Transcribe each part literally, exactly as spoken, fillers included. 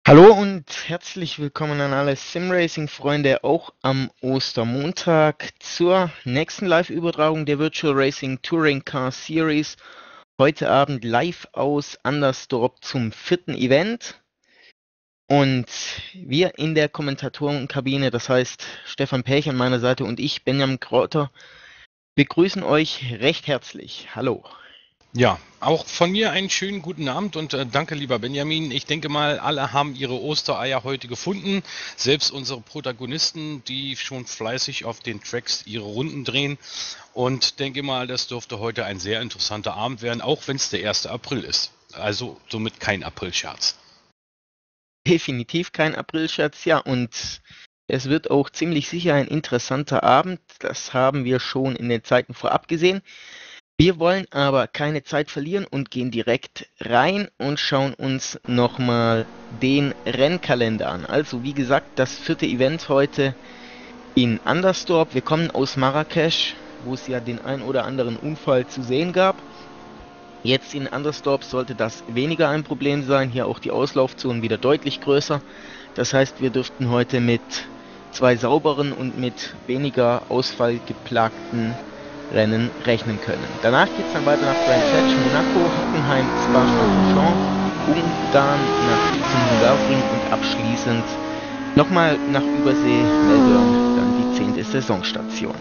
Hallo und herzlich willkommen an alle Simracing-Freunde auch am Ostermontag zur nächsten Live-Übertragung der Virtual Racing Touring Car Series. Heute Abend live aus Andersdorp zum vierten Event. Und wir in der Kommentatorenkabine, das heißt Stefan Pech an meiner Seite und ich, Benjamin Krauter, begrüßen euch recht herzlich. Hallo. Ja, auch von mir einen schönen guten Abend und äh, danke, lieber Benjamin. Ich denke mal, alle haben ihre Ostereier heute gefunden. Selbst unsere Protagonisten, die schon fleißig auf den Tracks ihre Runden drehen. Und denke mal, das dürfte heute ein sehr interessanter Abend werden, auch wenn es der erste April ist. Also somit kein Aprilscherz. Definitiv kein Aprilscherz, ja, und es wird auch ziemlich sicher ein interessanter Abend. Das haben wir schon in den Zeiten vorab gesehen. Wir wollen aber keine Zeit verlieren und gehen direkt rein und schauen uns nochmal den Rennkalender an. Also wie gesagt, das vierte Event heute in Andersdorp. Wir kommen aus Marrakesch, wo es ja den ein oder anderen Unfall zu sehen gab. Jetzt in Andersdorp sollte das weniger ein Problem sein. Hier auch die Auslaufzonen wieder deutlich größer. Das heißt, wir dürften heute mit zwei sauberen und mit weniger ausfallgeplagten Rennen rechnen können. Danach geht es dann weiter nach Grand Fetch, Monaco, Hockenheim, Spa-Francorchamps, Ungarn nach zum Hungaroring und abschließend nochmal nach Übersee, Melbourne, dann die zehnte Saisonstation.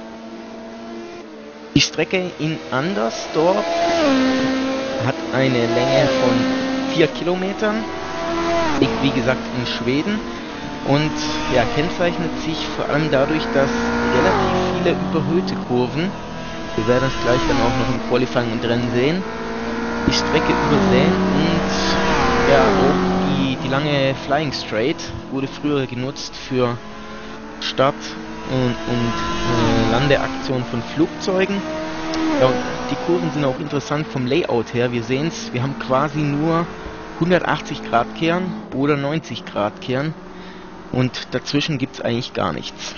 Die Strecke in Andersdorp hat eine Länge von vier Kilometern, liegt wie gesagt in Schweden und ja, kennzeichnet sich vor allem dadurch, dass relativ viele überhöhte Kurven, wir werden es gleich dann auch noch im Qualifying und Rennen sehen, die Strecke übersehen und ja, auch die, die lange Flying Straight wurde früher genutzt für Start- und, und äh, Landeaktionen von Flugzeugen. Ja, und die Kurven sind auch interessant vom Layout her. Wir sehen es, wir haben quasi nur hundertachtzig Grad Kehren oder neunzig Grad Kehren und dazwischen gibt es eigentlich gar nichts.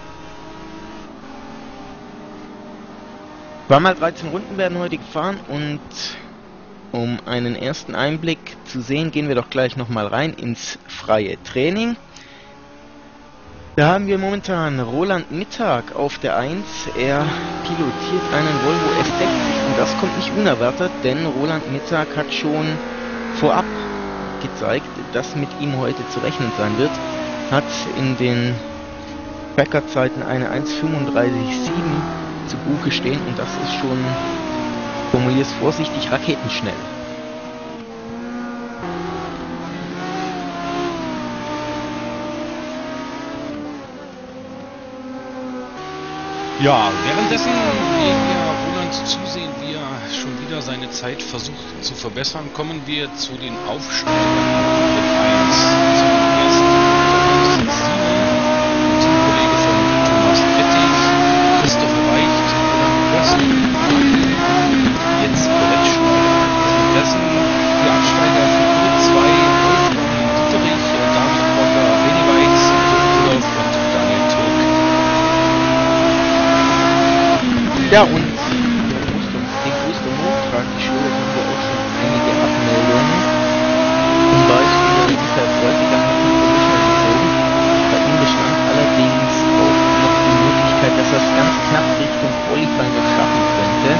Zweimal dreizehn Runden werden heute gefahren und um einen ersten Einblick zu sehen, gehen wir doch gleich nochmal rein ins freie Training. Da haben wir momentan Roland Mittag auf der eins. Er pilotiert einen Volvo F sechzig und das kommt nicht unerwartet, denn Roland Mittag hat schon vorab gezeigt, dass mit ihm heute zu rechnen sein wird. Hat in den Tracker-Zeiten eine eins fünfunddreißig Komma sieben zu Buche stehen und das ist schon, formuliere es vorsichtig, raketenschnell. Ja, währenddessen wir hier Roland zusehen, wie er schon wieder seine Zeit versucht zu verbessern, kommen wir zu den Aufsteigern mit eins. Zum ersten Simon, Teamkollege von Thomas Pettig, Christopher Weicht, jetzt Brettschneider. Währenddessen die Absteiger für Gruppe zwei, Wolfgang Dieterich, David Brocker, Benny Weiz, Rudolf und Daniel Türk. Ja, und den Ostermontag, die Schule, haben wir auch schon einige Abmeldungen. Zum Beispiel Michael Bräutigam hat die Provisional gezogen. Bei ihm bestand allerdings auch noch die Möglichkeit, dass er es ganz knapp Richtung Qualifying noch schaffen könnte.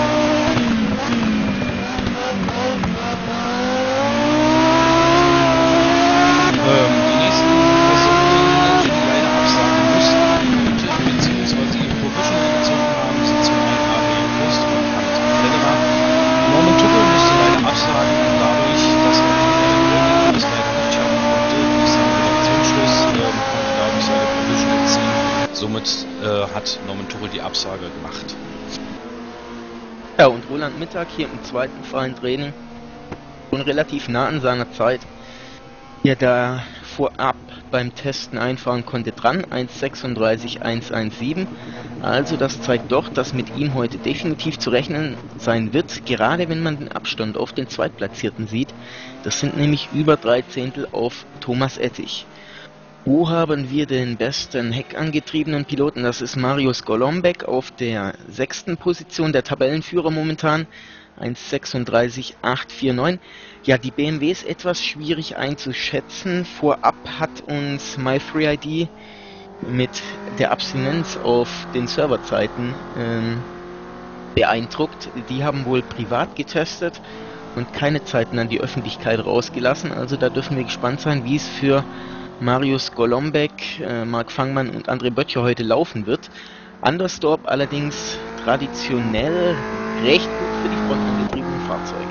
Ähm, die nächsten Personen, die leider absagen mussten, beziehungsweise die Provisional gezogen haben, sind zum einen Adrian Post und Hans Federer. Norman Tuchel musste leider absagen, dadurch, dass er die das leider nicht schaffen konnte, durch seinen Redaktionsschluss, ähm, konnte dadurch seine Provisional ziehen. Somit äh, hat Norman Tuchel die Absage gemacht. Ja, und Roland Mittag hier im zweiten freien Training schon relativ nah an seiner Zeit, die er da vorab beim Testen einfahren konnte, dran, eins sechsunddreißig eins siebzehn. Also das zeigt doch, dass mit ihm heute definitiv zu rechnen sein wird, gerade wenn man den Abstand auf den Zweitplatzierten sieht. Das sind nämlich über drei Zehntel auf Thomas Ettich. Wo haben wir den besten heckangetriebenen Piloten? Das ist Marius Golombek auf der sechsten Position, der Tabellenführer momentan, eins sechsunddreißig acht neunundvierzig. Ja, die B M W ist etwas schwierig einzuschätzen. Vorab hat uns My drei I D mit der Abstinenz auf den Serverzeiten ähm, beeindruckt. Die haben wohl privat getestet und keine Zeiten an die Öffentlichkeit rausgelassen. Also da dürfen wir gespannt sein, wie es für Marius Golombek, äh, Marc Fangmann und André Böttcher heute laufen wird. Andersdorp allerdings traditionell recht gut für die frontangetriebenen Fahrzeuge.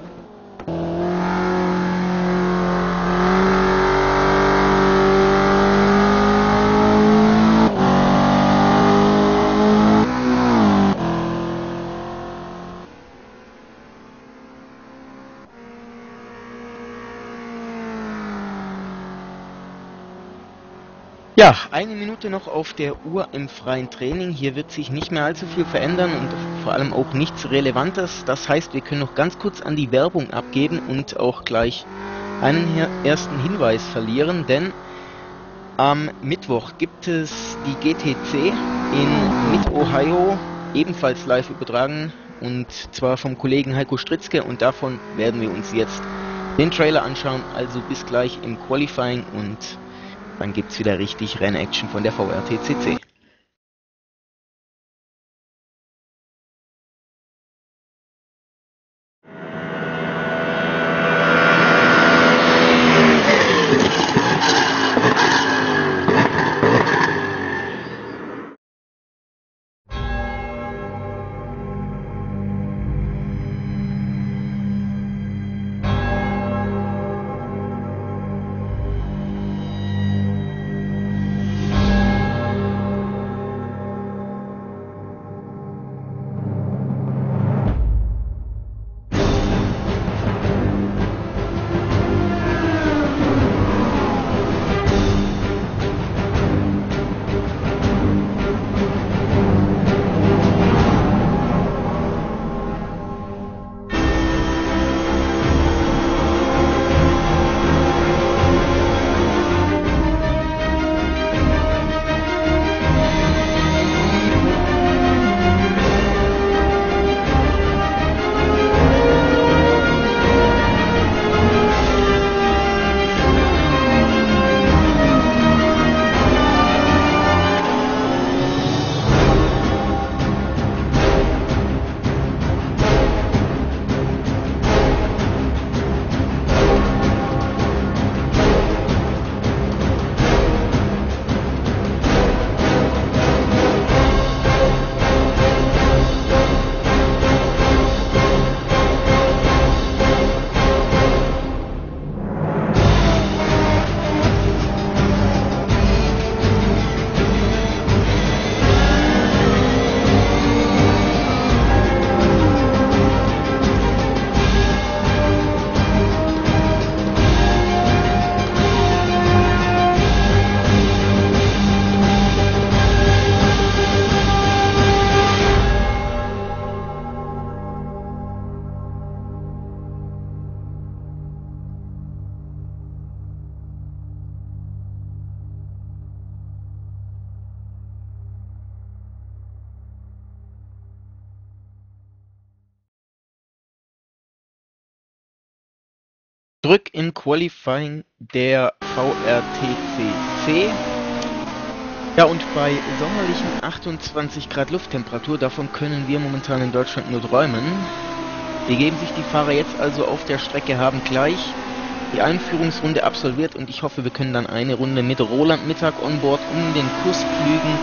Ja, eine Minute noch auf der Uhr im freien Training. Hier wird sich nicht mehr allzu viel verändern und vor allem auch nichts Relevantes. Das heißt, wir können noch ganz kurz an die Werbung abgeben und auch gleich einen ersten Hinweis verlieren, denn am Mittwoch gibt es die G T C in Mid-Ohio, ebenfalls live übertragen, und zwar vom Kollegen Heiko Stritzke, und davon werden wir uns jetzt den Trailer anschauen. Also bis gleich im Qualifying und dann gibt es wieder richtig Rennaction von der V R T C C. Zurück im Qualifying der V R T C C. Ja, und bei sommerlichen achtundzwanzig Grad Lufttemperatur, davon können wir momentan in Deutschland nur träumen, begeben sich die Fahrer jetzt also auf der Strecke, haben gleich die Einführungsrunde absolviert und ich hoffe, wir können dann eine Runde mit Roland Mittag on Board um den Kurs pflügen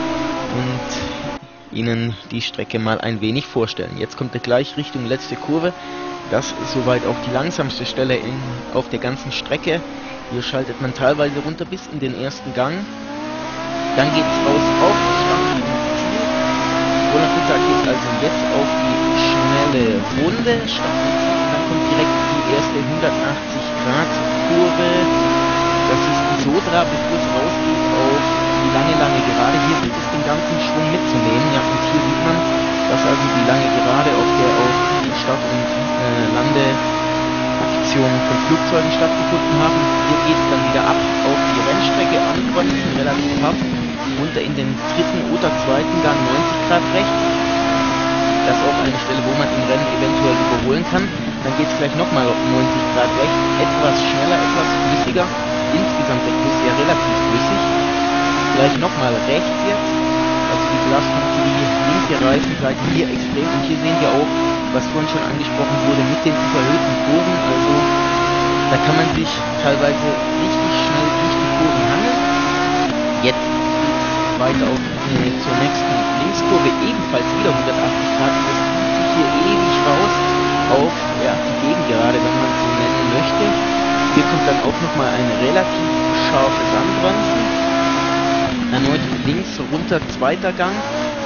und Ihnen die Strecke mal ein wenig vorstellen. Jetzt kommt er gleich Richtung letzte Kurve. Das ist soweit auch die langsamste Stelle in, auf der ganzen Strecke. Hier schaltet man teilweise runter bis in den ersten Gang. Dann geht es raus auf die Startlinie. Roland Mittag geht also jetzt auf die schnelle Runde. Startlinie. Dann kommt direkt die erste hundertachtzig Grad Kurve. Das ist die Sodra, bevor es rausgeht auf die lange, lange Gerade. Hier gilt es den ganzen Schwung mitzunehmen. Ja, und hier sieht man, dass also die lange Gerade, auf der auch die Start- und äh, Landeaktion Positionen von Flugzeugen stattgefunden haben. Hier geht es dann wieder ab auf die Rennstrecke, anbremsen, relativ hart, runter in den dritten oder zweiten Gang, neunzig Grad rechts. Das ist auch eine Stelle, wo man im Rennen eventuell überholen kann. Dann geht es gleich nochmal auf neunzig Grad rechts, etwas schneller, etwas flüssiger. Insgesamt der Kurs ja relativ flüssig. Gleich nochmal rechts jetzt. Also die Belastung für die linke Reifenseite hier extrem. Und hier sehen wir auch, was vorhin schon angesprochen wurde, mit den überhöhten Kurven. Also da kann man sich teilweise richtig schnell durch die Kurven hangeln. Jetzt geht es weiter auf, äh, zur nächsten Linkskurve, ebenfalls wieder hundertachtzig Grad. Das zieht sich hier ewig raus auf ja, die Gegengerade, wenn man es so nennen möchte. Hier kommt dann auch nochmal ein relativ scharfes Anbremsen. Erneut links runter, zweiter Gang.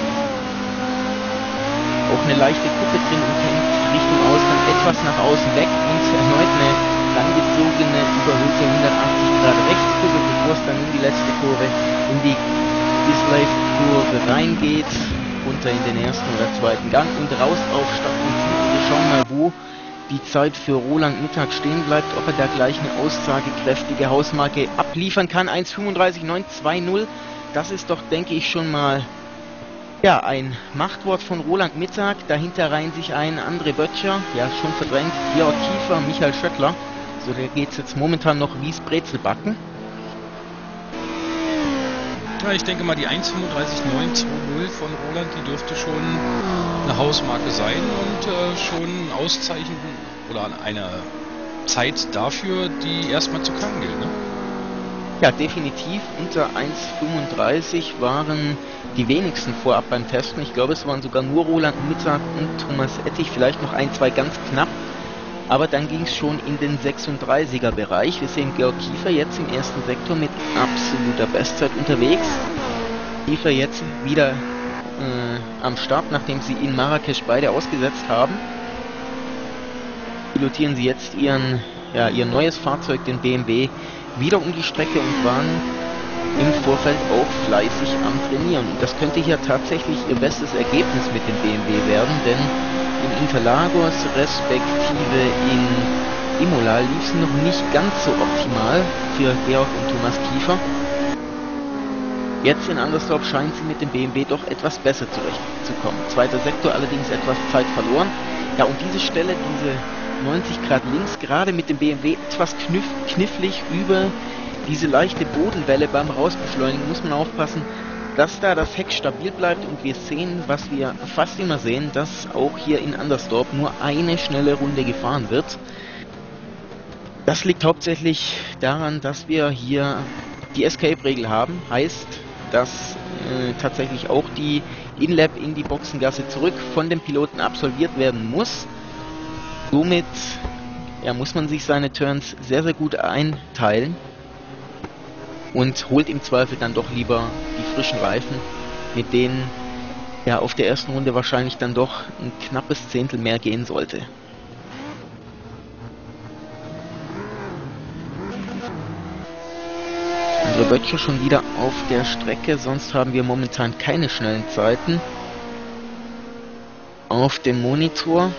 Auch eine leichte Kuppe drin und hängt Richtung Ausgang etwas nach außen weg. Und erneut eine langgezogene, überhöhte hundertachtzig Grad Rechtskurve, bevor es dann in die letzte Kurve, in die Dislife-Kurve reingeht. Runter in den ersten oder zweiten Gang und raus auf Start und Ziel. Wir schauen mal, wo die Zeit für Roland Mittag stehen bleibt, ob er da gleich eine aussagekräftige Hausmarke abliefern kann. eins fünfunddreißig neun zwei null. Das ist doch, denke ich, schon mal ja, ein Machtwort von Roland Mittag. Dahinter reihen sich ein André Böttcher, ja schon verdrängt, Georg Kiefer, Michael Schöttler. So, da geht es jetzt momentan noch wie's Brezelbacken. Ja, ich denke mal, die eins fünfunddreißig neun zwei null von Roland, die dürfte schon eine Hausmarke sein und äh, schon ein Auszeichen oder eine Zeit dafür, die erstmal zu knacken gilt, ne? Ja, definitiv. Unter eins fünfunddreißig waren die wenigsten vorab beim Testen. Ich glaube, es waren sogar nur Roland Mittag und Thomas Ettich, vielleicht noch ein, zwei ganz knapp. Aber dann ging es schon in den sechsunddreißiger Bereich. Wir sehen Georg Kiefer jetzt im ersten Sektor mit absoluter Bestzeit unterwegs. Kiefer jetzt wieder äh, am Start, nachdem sie in Marrakesch beide ausgesetzt haben. Pilotieren sie jetzt ihren, ja, ihr neues Fahrzeug, den B M W, wieder um die Strecke und waren im Vorfeld auch fleißig am Trainieren. Und das könnte hier tatsächlich ihr bestes Ergebnis mit dem B M W werden, denn in Interlagos respektive in Imola lief es noch nicht ganz so optimal für Georg und Thomas Kiefer. Jetzt in Andersdorf scheint sie mit dem B M W doch etwas besser zurechtzukommen. Zweiter Sektor allerdings etwas Zeit verloren. Ja, und diese Stelle, diese neunzig Grad links, gerade mit dem B M W etwas kniff, knifflig über diese leichte Bodenwelle beim Rausbeschleunigen, muss man aufpassen, dass da das Heck stabil bleibt und wir sehen, was wir fast immer sehen, dass auch hier in Andersdorf nur eine schnelle Runde gefahren wird. Das liegt hauptsächlich daran, dass wir hier die Escape-Regel haben, heißt, dass äh, tatsächlich auch die In-Lap in die Boxengasse zurück von dem Piloten absolviert werden muss. Somit ja, muss man sich seine Turns sehr, sehr gut einteilen und holt im Zweifel dann doch lieber die frischen Reifen, mit denen ja auf der ersten Runde wahrscheinlich dann doch ein knappes Zehntel mehr gehen sollte. André Böttcher schon wieder auf der Strecke, sonst haben wir momentan keine schnellen Zeiten auf dem Monitor.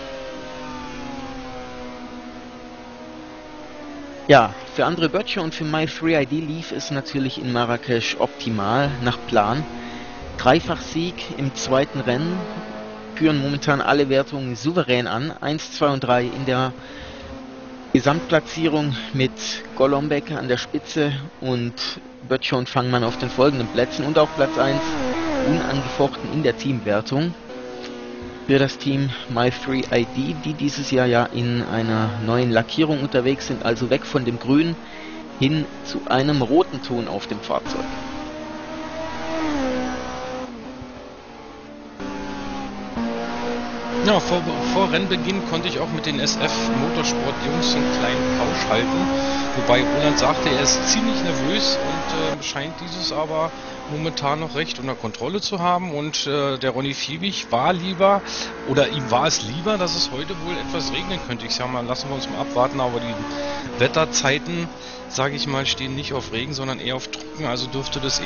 Ja, für André Böttcher und für My drei I D lief es natürlich in Marrakesch optimal, nach Plan. Dreifach-Sieg im zweiten Rennen, führen momentan alle Wertungen souverän an. eins, zwei und drei in der Gesamtplatzierung mit Golombek an der Spitze und Böttcher und Fangmann auf den folgenden Plätzen und auch Platz eins unangefochten in der Teamwertung. Für das Team My drei I D, die dieses Jahr ja in einer neuen Lackierung unterwegs sind, also weg von dem Grün hin zu einem roten Ton auf dem Fahrzeug. Ja, vor, vor Rennbeginn konnte ich auch mit den S F Motorsport Jungs einen kleinen Plausch halten, wobei Roland sagte, er ist ziemlich nervös und äh, scheint dieses aber momentan noch recht unter Kontrolle zu haben und äh, der Ronny Fiebig war lieber, oder ihm war es lieber, dass es heute wohl etwas regnen könnte. Ich sag mal, lassen wir uns mal abwarten, aber die Wetterzeiten, sage ich mal, stehen nicht auf Regen, sondern eher auf Trocken, also dürfte das eher nicht so schön sein für Ronny, so wie er sich das gewünscht hat.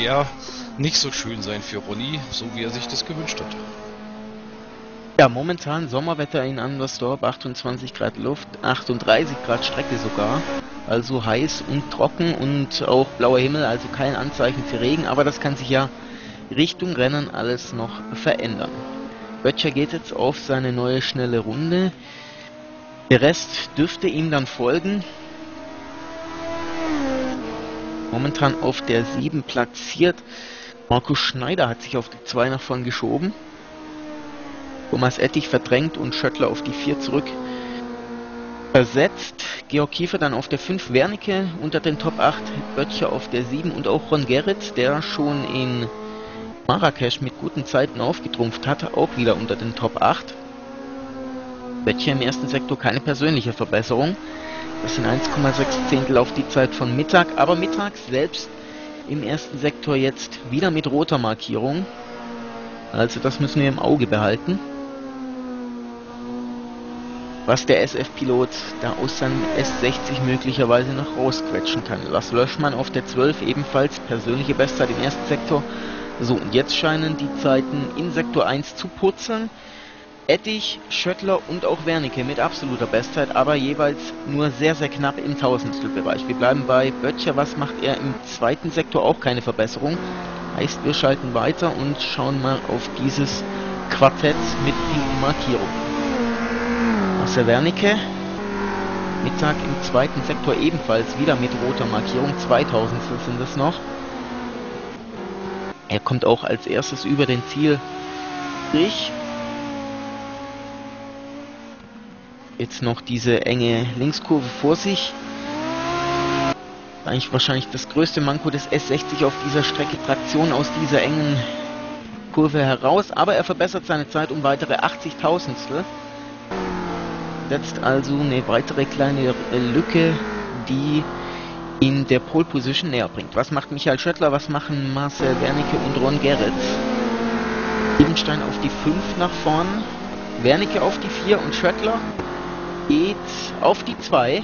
Ja, momentan Sommerwetter in Andersdorf, achtundzwanzig Grad Luft, achtunddreißig Grad Strecke sogar. Also heiß und trocken und auch blauer Himmel, also kein Anzeichen für Regen, aber das kann sich ja Richtung Rennen alles noch verändern. Böttcher geht jetzt auf seine neue schnelle Runde. Der Rest dürfte ihm dann folgen. Momentan auf der sieben platziert. Markus Schneider hat sich auf die zwei nach vorn geschoben. Thomas Ettich verdrängt und Schöttler auf die vier zurück versetzt. Georg Kiefer dann auf der fünf, Wernicke unter den Top acht, Böttcher auf der sieben und auch Ron Gerritz, der schon in Marrakesch mit guten Zeiten aufgetrumpft hat, auch wieder unter den Top acht. Böttcher im ersten Sektor keine persönliche Verbesserung. Das sind eins Komma sechs Zehntel auf die Zeit von Mittag, aber mittags selbst im ersten Sektor jetzt wieder mit roter Markierung. Also das müssen wir im Auge behalten. Was der S F-Pilot da aus seinem S sechzig möglicherweise noch rausquetschen kann. Lars Löschmann auf der zwölf ebenfalls persönliche Bestzeit im ersten Sektor. So, und jetzt scheinen die Zeiten in Sektor eins zu purzeln. Ettich, Schöttler und auch Wernicke mit absoluter Bestzeit, aber jeweils nur sehr, sehr knapp im Tausendstelbereich. Wir bleiben bei Böttcher. Was macht er im zweiten Sektor? Auch keine Verbesserung. Heißt, wir schalten weiter und schauen mal auf dieses Quartett mit pinken Markierungen. Marcel Wernicke, Mittag im zweiten Sektor ebenfalls wieder mit roter Markierung, zweitausendstel sind es noch. Er kommt auch als erstes über den Zielstrich. Jetzt noch diese enge Linkskurve vor sich. Eigentlich wahrscheinlich das größte Manko des S sechzig auf dieser Strecke, Traktion aus dieser engen Kurve heraus, aber er verbessert seine Zeit um weitere achtzigtausendstel. Setzt also eine weitere kleine Lücke, die ihn der Pole Position näher bringt. Was macht Michael Schöttler, was machen Marcel Wernicke und Ron Gerritz? Siebenstein auf die fünf nach vorn, Wernicke auf die vier und Schöttler geht auf die zwei.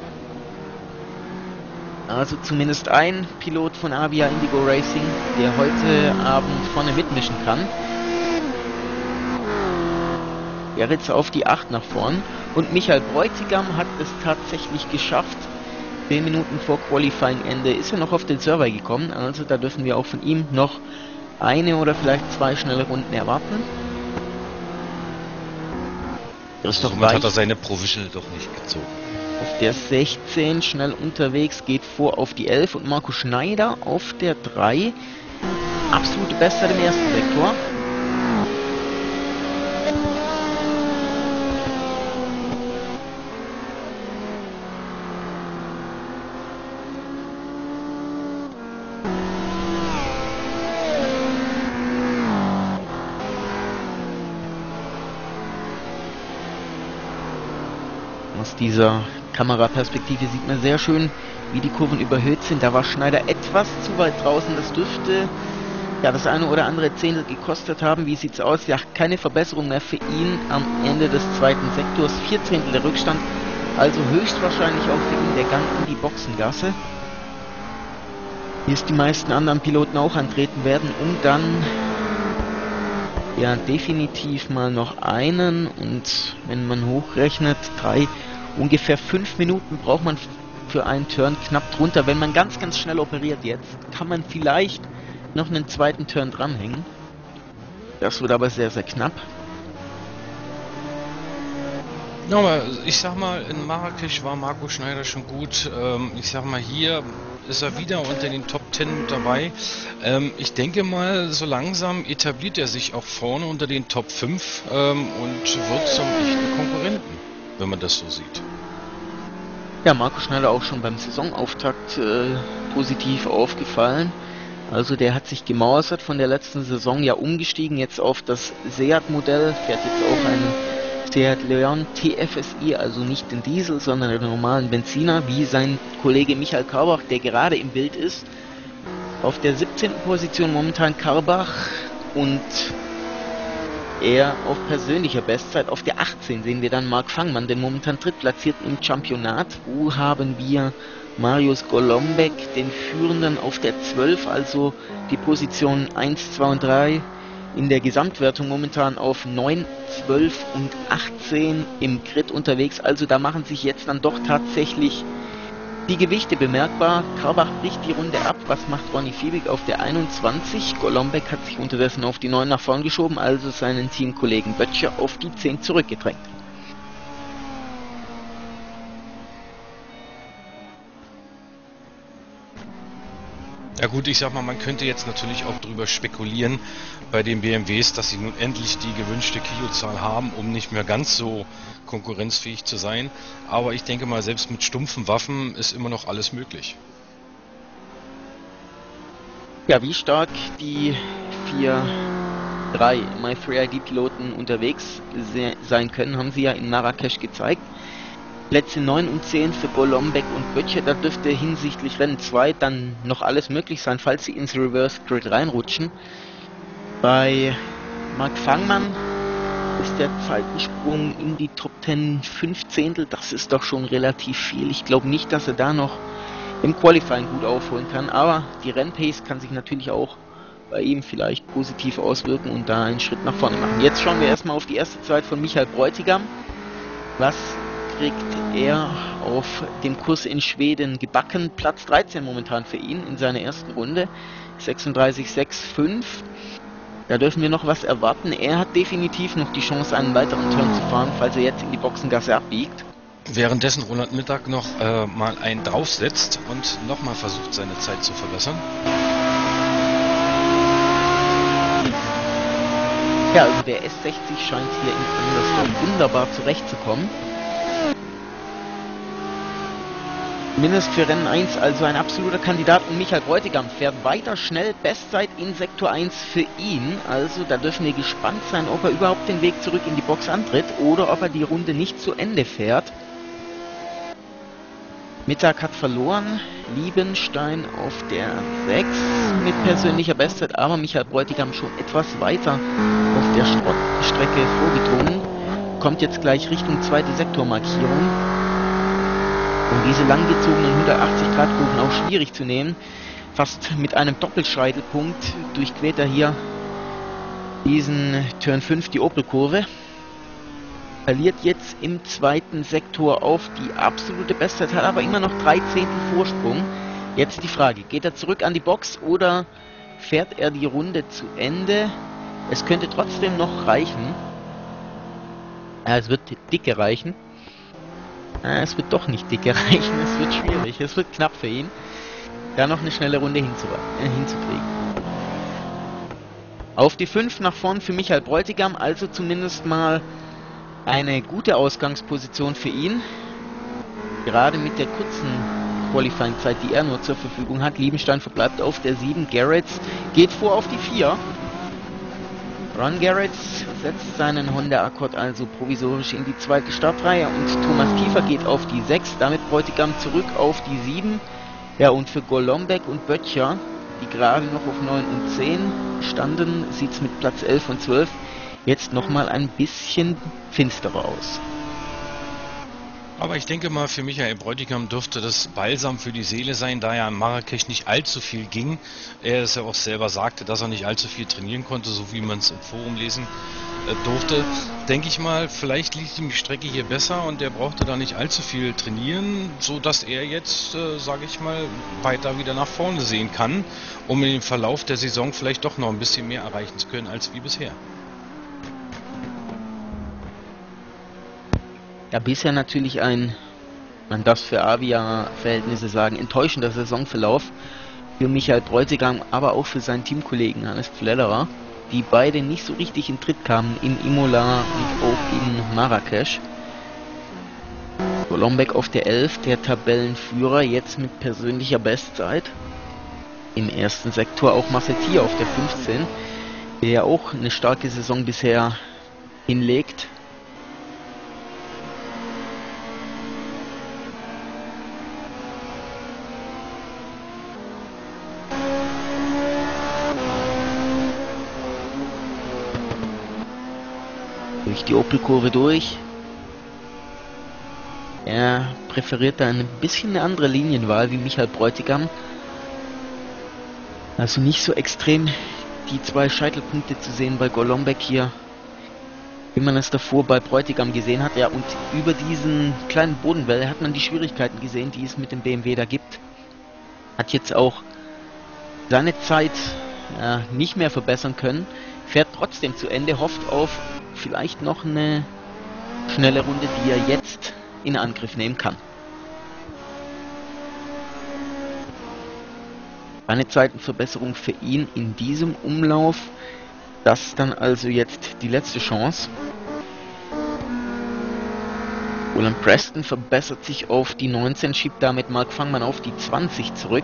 Also zumindest ein Pilot von Avia Indigo Racing, der heute Abend vorne mitmischen kann. Gerritz auf die acht nach vorn. Und Michael Bräutigam hat es tatsächlich geschafft. zehn Minuten vor Qualifying-Ende ist er noch auf den Server gekommen. Also da dürfen wir auch von ihm noch eine oder vielleicht zwei schnelle Runden erwarten. Christoph Weich hat er seine Provisional doch nicht gezogen. Auf der sechzehn schnell unterwegs, geht vor auf die elf und Markus Schneider auf der drei. Absolute Bestzeit im ersten Sektor. Aus dieser Kameraperspektive sieht man sehr schön, wie die Kurven überhöht sind. Da war Schneider etwas zu weit draußen. Das dürfte ja das eine oder andere Zehntel gekostet haben. Wie sieht's aus? Ja, keine Verbesserung mehr für ihn am Ende des zweiten Sektors. Vier Zehntel der Rückstand. Also höchstwahrscheinlich auch für ihn der Gang in die Boxengasse. Wie es die meisten anderen Piloten auch antreten werden, um dann ja definitiv mal noch einen und wenn man hochrechnet, drei, ungefähr fünf Minuten braucht man für einen Turn, knapp drunter. Wenn man ganz, ganz schnell operiert jetzt, kann man vielleicht noch einen zweiten Turn dranhängen. Das wird aber sehr, sehr knapp. Ja, aber ich sag mal, in Marrakesch war Markus Schneider schon gut. Ähm, ich sag mal, hier ist er wieder unter den Top zehn mit dabei. Ähm, ich denke mal, so langsam etabliert er sich auch vorne unter den Top fünf ähm, und wird zum echten Konkurrenten, wenn man das so sieht. Ja, Markus Schneider auch schon beim Saisonauftakt äh, positiv aufgefallen. Also der hat sich gemausert von der letzten Saison, ja umgestiegen jetzt auf das Seat-Modell, fährt jetzt auch einen Seat Leon T F S I, also nicht den Diesel, sondern den normalen Benziner, wie sein Kollege Michael Karbach, der gerade im Bild ist. Auf der siebzehnten Position momentan Karbach und er auf persönlicher Bestzeit. Auf der achtzehn sehen wir dann Marc Fangmann, den momentan drittplatzierten im Championat. Wo haben wir Marius Golombek, den Führenden auf der zwölf, also die Position eins, zwei und drei in der Gesamtwertung momentan auf neun, zwölf und achtzehn im Grid unterwegs. Also da machen sich jetzt dann doch tatsächlich die Gewichte bemerkbar. Karbach bricht die Runde ab. Was macht Ronny Fiebig auf der einundzwanzig? Golombek hat sich unterdessen auf die neun nach vorn geschoben, also seinen Teamkollegen Böttcher auf die zehn zurückgedrängt. Ja gut, ich sag mal, man könnte jetzt natürlich auch drüber spekulieren bei den B M Ws, dass sie nun endlich die gewünschte Kilozahl haben, um nicht mehr ganz so konkurrenzfähig zu sein. Aber ich denke mal, selbst mit stumpfen Waffen ist immer noch alles möglich. Ja, wie stark die vier, drei My drei I D-Piloten unterwegs se sein können, haben sie ja in Marrakesch gezeigt. Plätze neun und zehn für Golombek und Böttcher, da dürfte hinsichtlich Rennen zwei dann noch alles möglich sein, falls sie ins Reverse Grid reinrutschen. Bei Marc Fangmann ist der Zeitensprung in die Top zehn Fünfzehntel, das ist doch schon relativ viel. Ich glaube nicht, dass er da noch im Qualifying gut aufholen kann, aber die Rennpace kann sich natürlich auch bei ihm vielleicht positiv auswirken und da einen Schritt nach vorne machen. Jetzt schauen wir erstmal auf die erste Zeit von Michael Bräutigam. Was kriegt er auf dem Kurs in Schweden gebacken? Platz dreizehn momentan für ihn in seiner ersten Runde. sechsunddreißig Komma fünfundsechzig. Da dürfen wir noch was erwarten. Er hat definitiv noch die Chance, einen weiteren Turn zu fahren, falls er jetzt in die Boxengasse abbiegt. Währenddessen Roland Mittag noch äh, mal einen draufsetzt und nochmal versucht, seine Zeit zu verbessern. Ja, also der S sechzig scheint hier in Andersdorf wunderbar zurechtzukommen. Zumindest für Rennen eins, also ein absoluter Kandidat. Und Michael Bräutigam fährt weiter schnell. Bestzeit in Sektor eins für ihn. Also da dürfen wir gespannt sein, ob er überhaupt den Weg zurück in die Box antritt oder ob er die Runde nicht zu Ende fährt. Mittag hat verloren. Liebenstein auf der sechs mit persönlicher Bestzeit, aber Michael Bräutigam schon etwas weiter auf der Strecke vorgedrungen. Kommt jetzt gleich Richtung zweite Sektormarkierung. Und diese langgezogenen hundertachtzig Grad Kurven auch schwierig zu nehmen. Fast mit einem Doppelscheitelpunkt durchquert er hier diesen Turn fünf, die Opel-Kurve. Verliert jetzt im zweiten Sektor auf die absolute Bestzeit, hat aber immer noch drei Zehntel Vorsprung. Jetzt die Frage, geht er zurück an die Box oder fährt er die Runde zu Ende? Es könnte trotzdem noch reichen. Ja, es wird dicke reichen. Es wird doch nicht dicke reichen, es wird schwierig, es wird knapp für ihn, da noch eine schnelle Runde hinzukriegen. Auf die fünf nach vorn für Michael Bräutigam, also zumindest mal eine gute Ausgangsposition für ihn. Gerade mit der kurzen Qualifying-Zeit, die er nur zur Verfügung hat. Liebenstein verbleibt auf der sieben, Garretts geht vor auf die vier. Ron Garretts setzt seinen Honda Accord also provisorisch in die zweite Startreihe und Thomas Kiefer geht auf die sechs, damit Bräutigam zurück auf die sieben. Ja, und für Golombek und Böttcher, die gerade noch auf neun und zehn standen, sieht es mit Platz elf und zwölf jetzt nochmal ein bisschen finsterer aus. Aber ich denke mal, für Michael Bräutigam dürfte das Balsam für die Seele sein, da ja in Marrakesch nicht allzu viel ging. Er es ja auch selber sagte, dass er nicht allzu viel trainieren konnte, so wie man es im Forum lesen äh, durfte. Denke ich mal, vielleicht liegt ihm die Strecke hier besser und er brauchte da nicht allzu viel trainieren, so dass er jetzt, äh, sage ich mal, weiter wieder nach vorne sehen kann, um in dem Verlauf der Saison vielleicht doch noch ein bisschen mehr erreichen zu können als wie bisher. Ja, bisher natürlich ein, man darf für Avia-Verhältnisse sagen, enttäuschender Saisonverlauf für Michael Bräutigam, aber auch für seinen Teamkollegen Hannes Pflellerer, die beide nicht so richtig in Tritt kamen in Imola und auch in Marrakesch. Golombek auf der elf, der Tabellenführer, jetzt mit persönlicher Bestzeit. Im ersten Sektor auch Marcel Thier auf der fünfzehn, der ja auch eine starke Saison bisher hinlegt. Durch die Opel-Kurve durch. Er präferiert da ein bisschen eine andere Linienwahl wie Michael Bräutigam. Also nicht so extrem die zwei Scheitelpunkte zu sehen bei Golombek hier, wie man es davor bei Bräutigam gesehen hat. Ja, und über diesen kleinen Bodenwelle hat man die Schwierigkeiten gesehen, die es mit dem B M W da gibt. Hat jetzt auch seine Zeit ja, nicht mehr verbessern können, fährt trotzdem zu Ende, hofft auf vielleicht noch eine schnelle Runde, die er jetzt in Angriff nehmen kann. Eine Zeitenverbesserung für ihn in diesem Umlauf. Das dann also jetzt die letzte Chance. Roland Preston verbessert sich auf die neunzehn, schiebt damit Mark Fangmann auf die zwanzig zurück.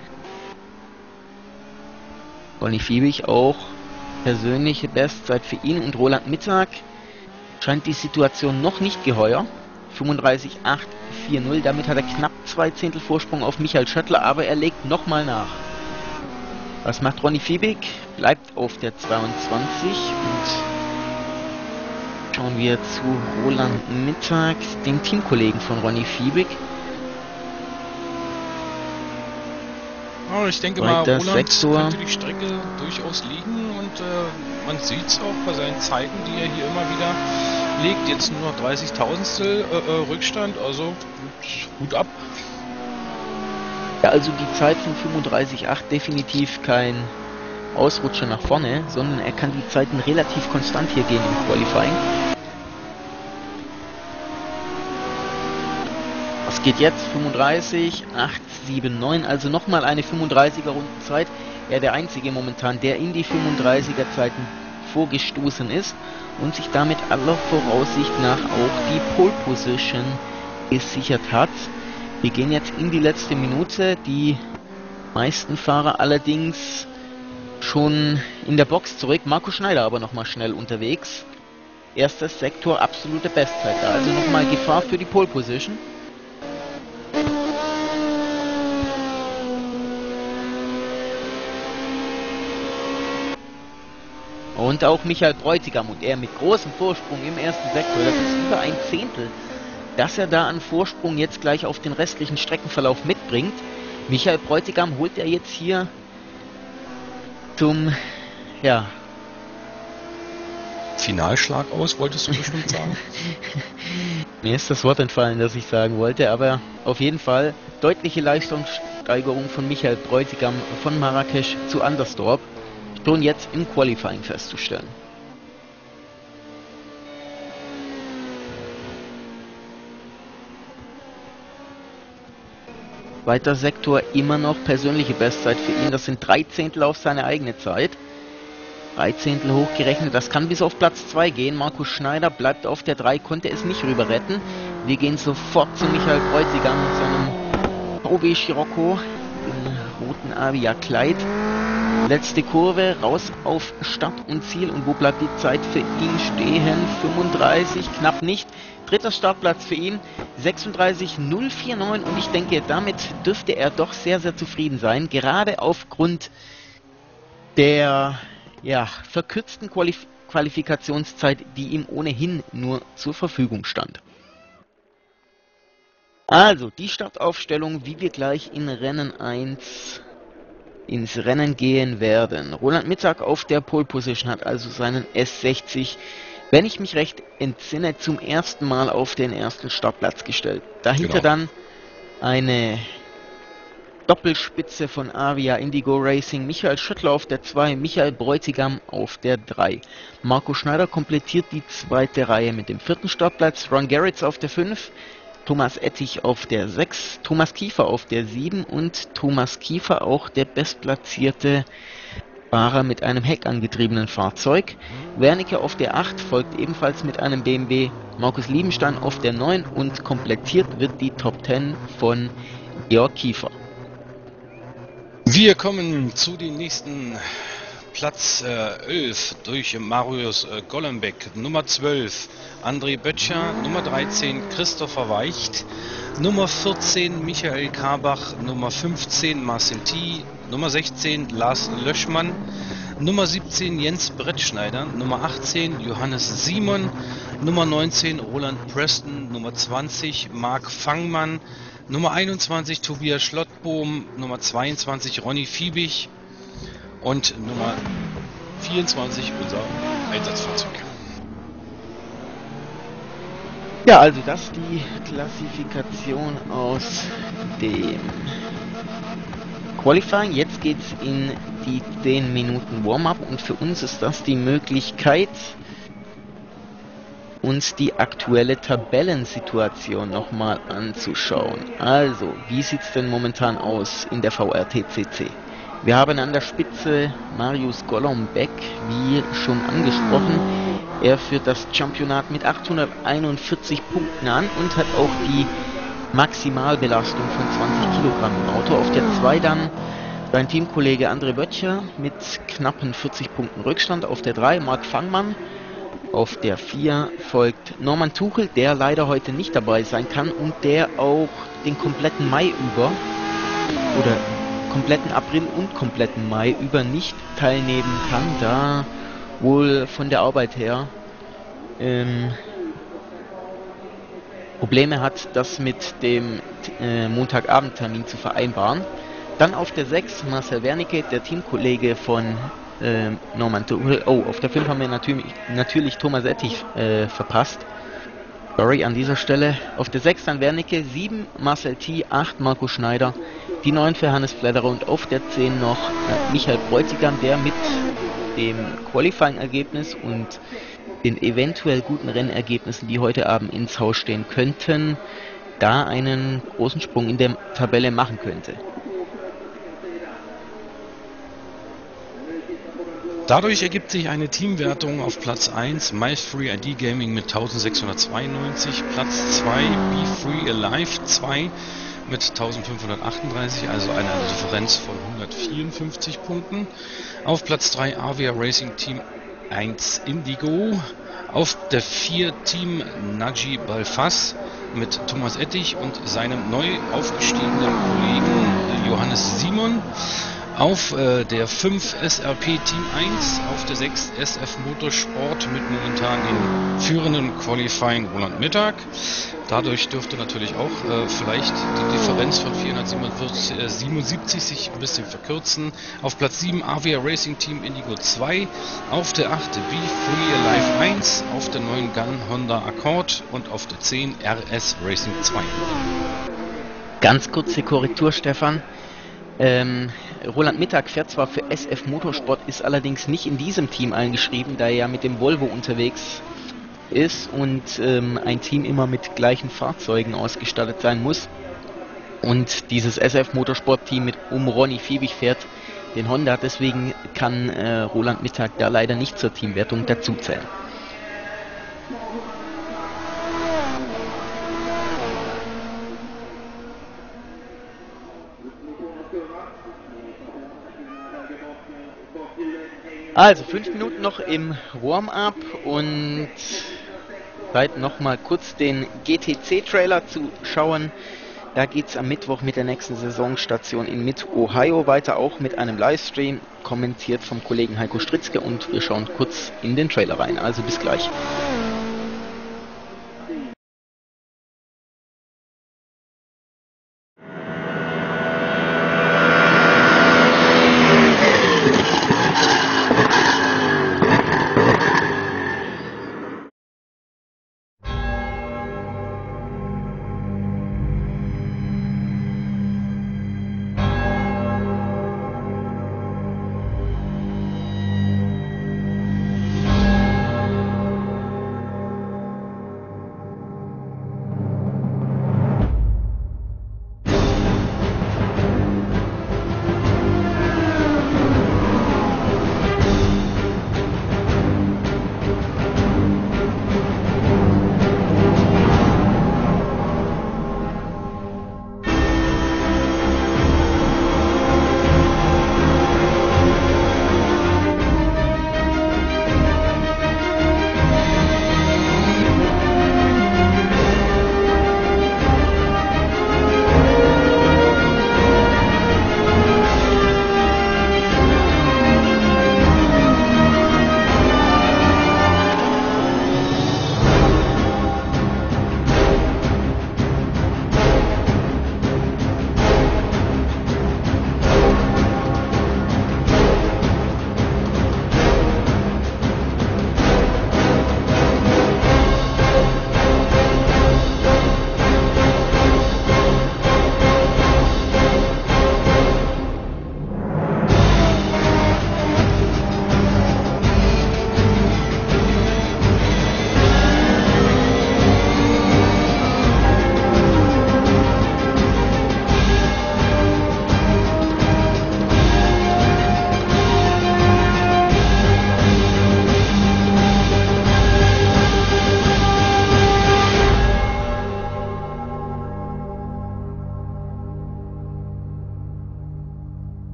Ronny Fiebig auch persönliche Bestzeit für ihn und Roland Mittag scheint die Situation noch nicht geheuer. fünfunddreißig Komma acht vierzig, damit hat er knapp zwei Zehntel Vorsprung auf Michael Schöttler, aber er legt nochmal nach. Was macht Ronny Fiebig? Bleibt auf der zweiundzwanzig und schauen wir zu Roland Mittag, dem Teamkollegen von Ronny Fiebig. Oh, ich denke mal, Roland könnte die Strecke durchaus liegen und äh, man sieht es auch bei seinen Zeiten, die er hier immer wieder legt. Jetzt nur noch dreißigtausendstel äh, äh, Rückstand, also gut ab. Ja, also die Zeit von fünfunddreißig Komma acht definitiv kein Ausrutscher nach vorne, sondern er kann die Zeiten relativ konstant hier gehen im Qualifying. Was geht jetzt? fünfunddreißig Komma acht sieben neun, also nochmal eine fünfunddreißiger Rundenzeit. Er der einzige momentan, der in die fünfunddreißiger Zeiten vorgestoßen ist und sich damit aller Voraussicht nach auch die Pole Position gesichert hat. Wir gehen jetzt in die letzte Minute, die meisten Fahrer allerdings schon in der Box zurück. Marco Schneider aber nochmal schnell unterwegs. Erster Sektor, absolute Bestzeit da, also nochmal Gefahr für die Pole Position. Und auch Michael Bräutigam und er mit großem Vorsprung im ersten Sektor, das ist über ein Zehntel, dass er da an Vorsprung jetzt gleich auf den restlichen Streckenverlauf mitbringt. Michael Bräutigam holt er jetzt hier zum, ja... Finalschlag aus, wolltest du bestimmt sagen? Mir ist das Wort entfallen, das ich sagen wollte, aber auf jeden Fall deutliche Leistungssteigerung von Michael Bräutigam von Marrakesch zu Andersdorp. Schon jetzt im Qualifying festzustellen. Weiter Sektor immer noch persönliche Bestzeit für ihn. Das sind drei Zehntel auf seine eigene Zeit. drei Zehntel hochgerechnet. Das kann bis auf Platz zwei gehen. Markus Schneider bleibt auf der drei, konnte es nicht rüber retten. Wir gehen sofort zu Michael Bräutigam mit seinem V W Scirocco, dem roten Avia Kleid. Letzte Kurve, raus auf Start und Ziel. Und wo bleibt die Zeit für ihn stehen? fünfunddreißig, knapp nicht. Dritter Startplatz für ihn, sechsunddreißig Komma null neunundvierzig. Und ich denke, damit dürfte er doch sehr, sehr zufrieden sein. Gerade aufgrund der ja, verkürzten Qualif Qualifikationszeit, die ihm ohnehin nur zur Verfügung stand. Also, die Startaufstellung, wie wir gleich in Rennen eins ins Rennen gehen werden. Roland Mittag auf der Pole Position hat also seinen S sechzig, wenn ich mich recht entsinne, zum ersten Mal auf den ersten Startplatz gestellt. Dahinter genau. Dann eine Doppelspitze von Avia Indigo Racing, Michael Schöttler auf der zwei, Michael Bräutigam auf der drei. Marco Schneider komplettiert die zweite Reihe mit dem vierten Startplatz, Ron Garretts auf der fünf, Thomas Ettich auf der sechs, Thomas Kiefer auf der sieben und Thomas Kiefer auch der bestplatzierte Fahrer mit einem heckangetriebenen Fahrzeug. Wernicke auf der acht folgt ebenfalls mit einem B M W, Markus Liebenstein auf der neun und komplettiert wird die Top zehn von Georg Kiefer. Wir kommen zu den nächsten Platz äh, elf durch Marius äh, Golombek, Nummer zwölf André Böttcher, Nummer dreizehn Christopher Weicht, Nummer vierzehn Michael Karbach, Nummer fünfzehn Marcel Thiel, Nummer sechzehn Lars Löschmann, Nummer siebzehn Jens Brettschneider, Nummer achtzehn Johannes Simon, Nummer neunzehn Roland Preston, Nummer zwanzig Mark Fangmann, Nummer einundzwanzig Tobias Schlottbohm, Nummer zweiundzwanzig Ronny Fiebig und Nummer vierundzwanzig unser Einsatzfahrzeug. Ja, also das die Klassifikation aus dem Qualifying. Jetzt geht's in die zehn Minuten Warm-up und für uns ist das die Möglichkeit, uns die aktuelle Tabellensituation nochmal anzuschauen. Also, wie sieht's denn momentan aus in der V R T C C? Wir haben an der Spitze Marius Golombek, wie schon angesprochen. Er führt das Championat mit achthunderteinundvierzig Punkten an und hat auch die Maximalbelastung von zwanzig Kilogramm im Auto. Auf der zwei dann sein Teamkollege André Böttcher mit knappen vierzig Punkten Rückstand. Auf der drei Marc Fangmann. Auf der vier folgt Norman Tuchel, der leider heute nicht dabei sein kann und der auch den kompletten Mai über oder kompletten April und kompletten Mai über nicht teilnehmen kann, da wohl von der Arbeit her ähm, Probleme hat, das mit dem äh, Montagabendtermin zu vereinbaren. Dann auf der sechs Marcel Wernicke, der Teamkollege von äh, Norman Tuchel. Oh, auf der fünf haben wir natürlich, natürlich Thomas Ettich äh, verpasst. Sorry an dieser Stelle. Auf der sechs dann Wernicke, sieben Marcel T, acht Marco Schneider, die neun für Hannes Flederer und auf der zehn noch äh, Michael Bräutigam, der mit dem Qualifying-Ergebnis und den eventuell guten Rennergebnissen, die heute Abend ins Haus stehen könnten, da einen großen Sprung in der Tabelle machen könnte. Dadurch ergibt sich eine Teamwertung auf Platz eins MyFree I D Gaming mit eintausendsechshundertzweiundneunzig, Platz zwei Be Free Alive zwei mit eintausendfünfhundertachtunddreißig, also eine Differenz von hundertvierundfünfzig Punkten. Auf Platz drei Avia Racing Team eins Indigo. Auf der vier Team Naji Balfas mit Thomas Ettich und seinem neu aufgestiegenen Kollegen Johannes Simon. Auf äh, der fünf S R P Team eins, auf der sechs S F Motorsport mit momentan den führenden Qualifying Roland Mittag. Dadurch dürfte natürlich auch äh, vielleicht die Differenz von vierhundertsiebenundsiebzig sich ein bisschen verkürzen. Auf Platz sieben Avia Racing Team Indigo zwei, auf der acht Be Free Alive eins, auf der neun Gun Honda Accord und auf der zehn R S Racing zwei. Ganz kurze Korrektur, Stefan. Ähm, Roland Mittag fährt zwar für S F Motorsport, ist allerdings nicht in diesem Team eingeschrieben, da er ja mit dem Volvo unterwegs ist und ähm, ein Team immer mit gleichen Fahrzeugen ausgestattet sein muss. Und dieses S F Motorsport Team mit um Ronny Fiebig fährt den Honda, deswegen kann äh, Roland Mittag da leider nicht zur Teamwertung dazuzählen. Also fünf Minuten noch im Warm-up und Zeit nochmal kurz den G T C-Trailer zu schauen. Da geht es am Mittwoch mit der nächsten Saisonstation in Mid-Ohio weiter, auch mit einem Livestream, kommentiert vom Kollegen Heiko Stritzke, und wir schauen kurz in den Trailer rein. Also bis gleich.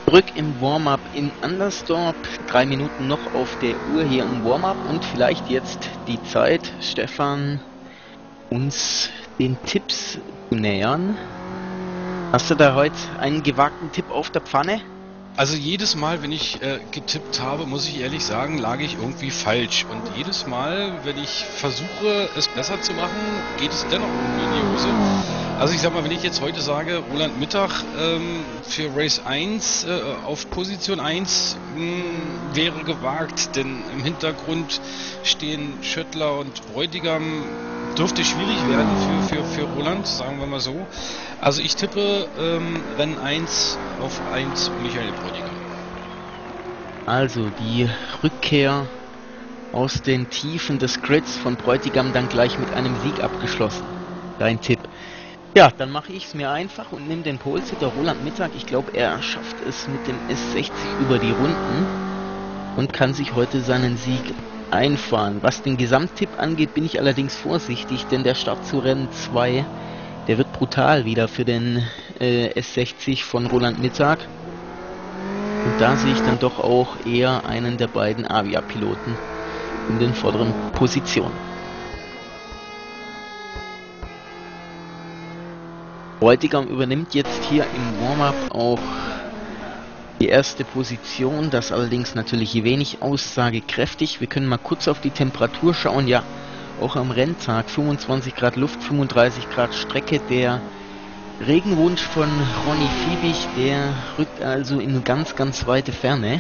Zurück im Warm-up in Andersdorf. Drei Minuten noch auf der Uhr hier im Warm-up und vielleicht jetzt die Zeit, Stefan, uns den Tipps zu nähern. Hast du da heute einen gewagten Tipp auf der Pfanne? Also jedes Mal, wenn ich äh, getippt habe, muss ich ehrlich sagen, lag ich irgendwie falsch. Und jedes Mal, wenn ich versuche, es besser zu machen, geht es dennoch irgendwie in die Hose. Also ich sag mal, wenn ich jetzt heute sage, Roland Mittag ähm, für Race eins äh, auf Position eins mh, wäre gewagt, denn im Hintergrund stehen Schöttler und Bräutigam, dürfte schwierig werden für, für, für Roland, sagen wir mal so. Also ich tippe ähm, Rennen eins auf eins Michael Bräutigam. Also die Rückkehr aus den Tiefen des Grids von Bräutigam dann gleich mit einem Sieg abgeschlossen. Dein Tipp. Ja, dann mache ich es mir einfach und nehme den Polesitter Roland Mittag. Ich glaube, er schafft es mit dem S sechzig über die Runden und kann sich heute seinen Sieg einfahren. Was den Gesamttipp angeht, bin ich allerdings vorsichtig, denn der Start zu Rennen zwei, der wird brutal wieder für den äh, S sechzig von Roland Mittag. Und da sehe ich dann doch auch eher einen der beiden Avia-Piloten in den vorderen Positionen. Bräutigam übernimmt jetzt hier im Warm-up auch die erste Position, das allerdings natürlich wenig aussagekräftig. Wir können mal kurz auf die Temperatur schauen. Ja, auch am Renntag fünfundzwanzig Grad Luft, fünfunddreißig Grad Strecke. Der Regenwunsch von Ronny Fiebig, der rückt also in ganz, ganz weite Ferne.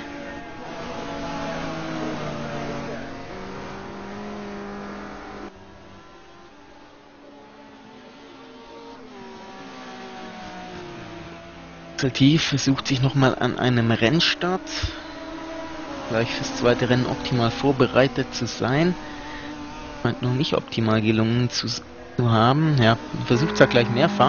Tief versucht sich nochmal an einem Rennstart, gleich fürs zweite Rennen optimal vorbereitet zu sein. Scheint noch nicht optimal gelungen zu, zu haben. Ja, versucht es ja gleich mehrfach.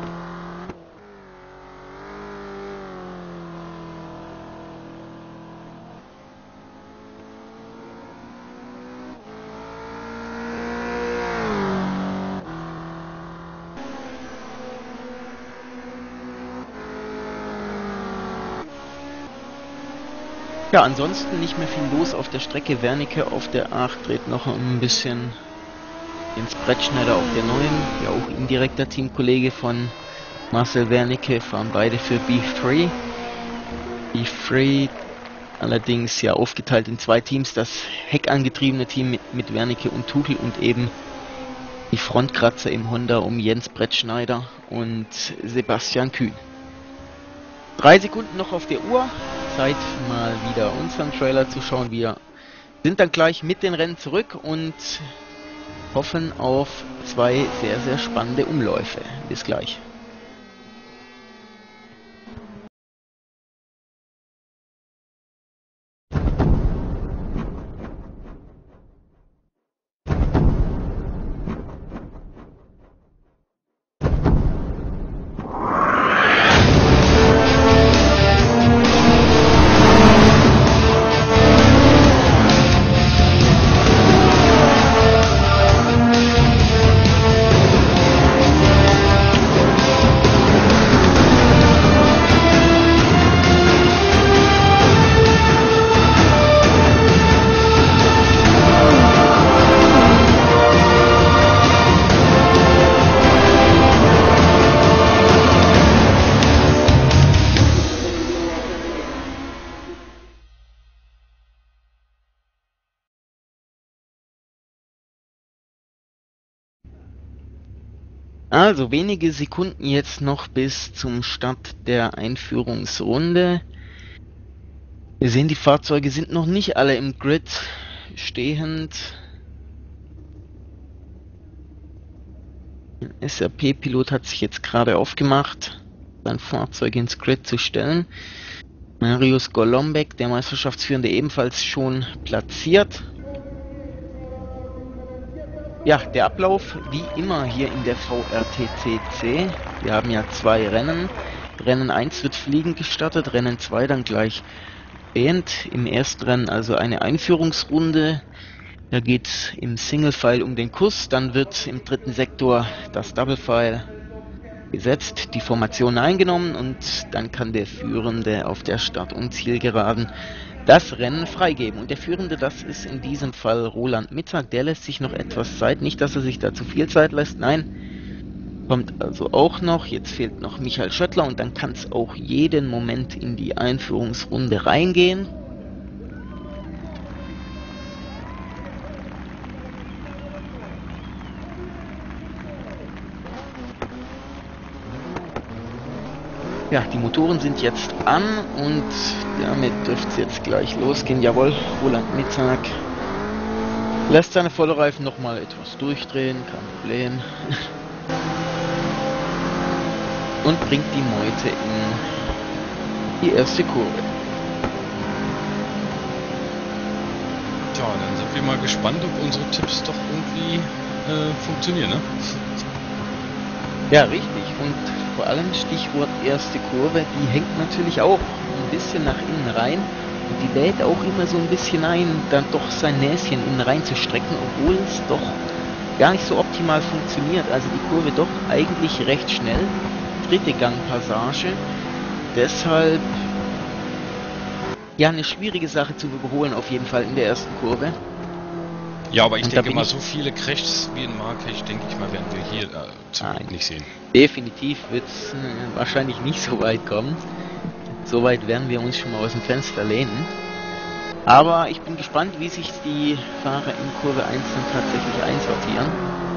Ja, ansonsten nicht mehr viel los auf der Strecke. Wernicke auf der acht dreht noch ein bisschen. Jens Brettschneider auf der neun, ja auch indirekter Teamkollege von Marcel Wernicke, fahren beide für B drei. B drei allerdings ja aufgeteilt in zwei Teams, das heckangetriebene Team mit, mit Wernicke und Tuchel und eben die Frontkratzer im Honda um Jens Brettschneider und Sebastian Kühn. Drei Sekunden noch auf der Uhr. Zeit mal wieder unseren Trailer zu schauen. Wir sind dann gleich mit den Rennen zurück und hoffen auf zwei sehr, sehr spannende Umläufe. Bis gleich. Also wenige Sekunden jetzt noch bis zum Start der Einführungsrunde. Wir sehen, die Fahrzeuge sind noch nicht alle im Grid stehend. Ein S R P-Pilot hat sich jetzt gerade aufgemacht, sein Fahrzeug ins Grid zu stellen. Marius Golombek, der Meisterschaftsführende, ebenfalls schon platziert. Ja, der Ablauf wie immer hier in der V R T C C. Wir haben ja zwei Rennen. Rennen eins wird fliegend gestartet, Rennen zwei dann gleich Band. Im ersten Rennen also eine Einführungsrunde. Da geht es im Single File um den Kurs. Dann wird im dritten Sektor das Double File gesetzt, die Formation eingenommen und dann kann der Führende auf der Start- und Zielgeraden das Rennen freigeben. Und der Führende, das ist in diesem Fall Roland Mittag, der lässt sich noch etwas Zeit, nicht, dass er sich da zu viel Zeit lässt, nein, kommt also auch noch, jetzt fehlt noch Michael Schöttler und dann kann es auch jeden Moment in die Einführungsrunde reingehen. Ja, die Motoren sind jetzt an und damit dürfte es jetzt gleich losgehen. Jawohl, Roland Mittag lässt seine Vollreifen nochmal etwas durchdrehen, kein Problem. Und bringt die Meute in die erste Kurve. Tja, dann sind wir mal gespannt, ob unsere Tipps doch irgendwie äh, funktionieren, ne? Ja, richtig. Und vor allem Stichwort erste Kurve, die hängt natürlich auch ein bisschen nach innen rein. Und die lädt auch immer so ein bisschen ein, dann doch sein Näschen innen rein zu strecken, obwohl es doch gar nicht so optimal funktioniert. Also die Kurve doch eigentlich recht schnell. Dritte Gangpassage. Deshalb ja eine schwierige Sache zu überholen auf jeden Fall in der ersten Kurve. Ja, aber ich Und denke mal, so viele Crashs wie in Marrakesch, denke ich mal, werden wir hier äh, zum Glück nicht sehen. Definitiv wird es äh, wahrscheinlich nicht so weit kommen. So weit werden wir uns schon mal aus dem Fenster lehnen. Aber ich bin gespannt, wie sich die Fahrer in Kurve eins dann tatsächlich einsortieren.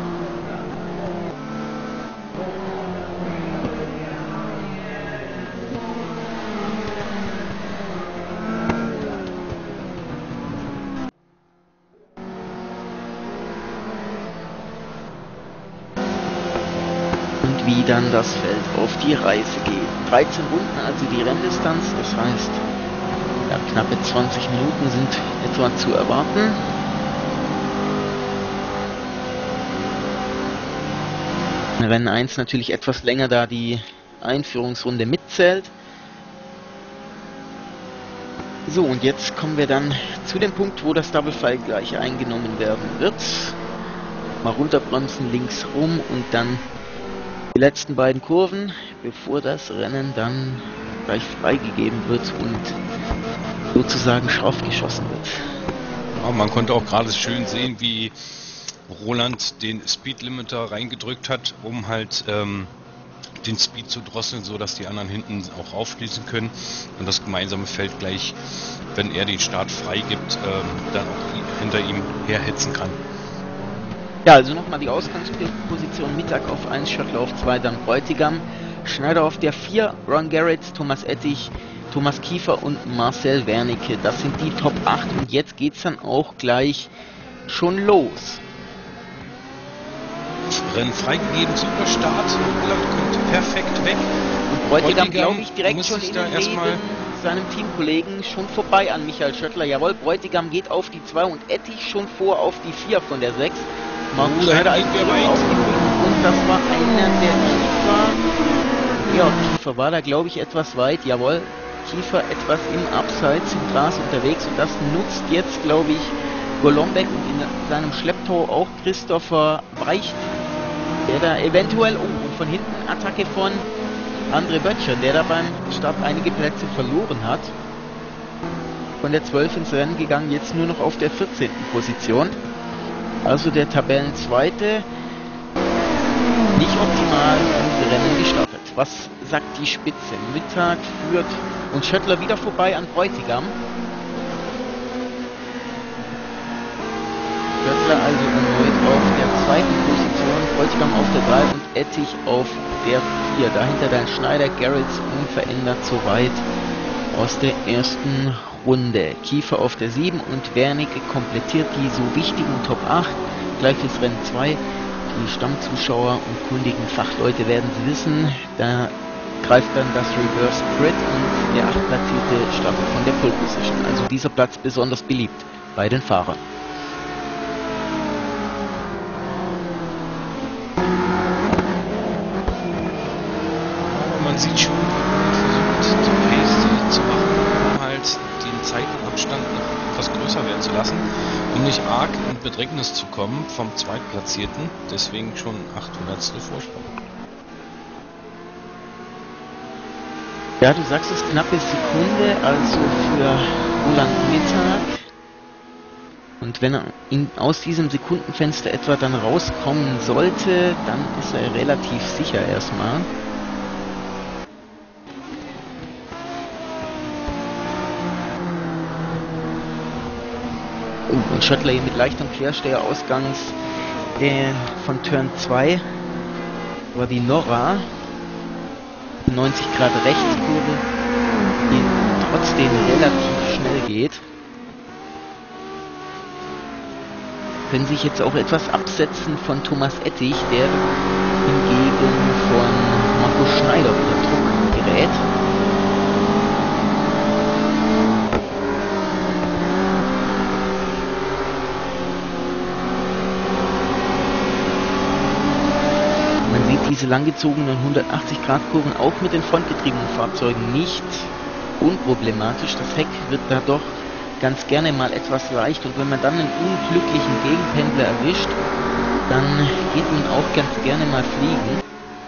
Wie dann das Feld auf die Reise geht. dreizehn Runden, also die Renndistanz, das heißt, ja, knappe zwanzig Minuten sind etwa zu erwarten. Rennen eins natürlich etwas länger, da die Einführungsrunde mitzählt. So, und jetzt kommen wir dann zu dem Punkt, wo das Double File gleich eingenommen werden wird. Mal runterbremsen, links rum und dann die letzten beiden Kurven, bevor das Rennen dann gleich freigegeben wird und sozusagen scharf geschossen wird. Ja, man konnte auch gerade schön sehen, wie Roland den Speed Limiter reingedrückt hat, um halt ähm, den Speed zu drosseln, so dass die anderen hinten auch aufschließen können und das gemeinsame Feld gleich, wenn er den Start freigibt, ähm, dann auch hinter ihm herhetzen kann. Ja, also nochmal die Ausgangsposition: Mittag auf eins, Schöttler auf zwei, dann Bräutigam, Schneider auf der vier, Ron Garrett, Thomas Ettich, Thomas Kiefer und Marcel Wernicke. Das sind die Top acht und jetzt geht's dann auch gleich schon los. Rennen freigegeben, super Start, Roland kommt perfekt weg. Und Bräutigam, glaube ich, direkt muss schon sich in da den erstmal Reden seinem Teamkollegen schon vorbei an Michael Schöttler. Jawohl, Bräutigam geht auf die zwei und Ettich schon vor auf die vier von der sechs. Markus Oh, da Schneider hätten als wir Dritter weit. aufgeflogen und das war einer der Kiefer. Ja, Kiefer war da, glaube ich, etwas weit. Jawohl, Kiefer etwas im Abseits, im Gras unterwegs und das nutzt jetzt, glaube ich, Golombek und in seinem Schlepptau auch Christopher Breicht, der da eventuell, oh, und von hinten Attacke von André Böttcher, der da beim Start einige Plätze verloren hat. Von der zwölf ins Rennen gegangen, jetzt nur noch auf der vierzehnten Position. Also der Tabellenzweite, nicht optimal ins Rennen gestartet. Was sagt die Spitze? Mittag führt und Schöttler wieder vorbei an Bräutigam. Schöttler also erneut auf der zweiten Position, Bräutigam auf der drei und Ettich auf der vier. Dahinter dann Schneider, Garretts unverändert soweit aus der ersten Runde. Kiefer auf der sieben und Wernicke komplettiert die so wichtigen Top acht. Gleiches Rennen zwei. Die Stammzuschauer und kundigen Fachleute werden es wissen. Da greift dann das Reverse Grid und der achtplatzierte startet von der Pole Position. Also dieser Platz besonders beliebt bei den Fahrern. Man sieht schon, wie versucht, die Pace zu machen, um halt den Zeitenabstand noch etwas größer werden zu lassen, um nicht arg in Bedrängnis zu kommen vom Zweitplatzierten, deswegen schon achthundertstel Vorsprung. Ja, du sagst es, knappe Sekunde, also für Roland Mittag. Und wenn er in, aus diesem Sekundenfenster etwa dann rauskommen sollte, dann ist er relativ sicher erstmal. Oh, und Schottler hier mit leichtem Quersteher ausgangs der von Turn zwei war die Norra. neunzig Grad Rechtskurve, die trotzdem relativ schnell geht. Können sich jetzt auch etwas absetzen von Thomas Ettich, der hingegen von Marco Schneider unter Druck gerät. Man sieht diese langgezogenen hundertachtzig Grad Kurven auch mit den frontgetriebenen Fahrzeugen nicht unproblematisch. Das Heck wird da doch ganz gerne mal etwas leicht, und wenn man dann einen unglücklichen Gegenpendler erwischt, dann geht man auch ganz gerne mal fliegen.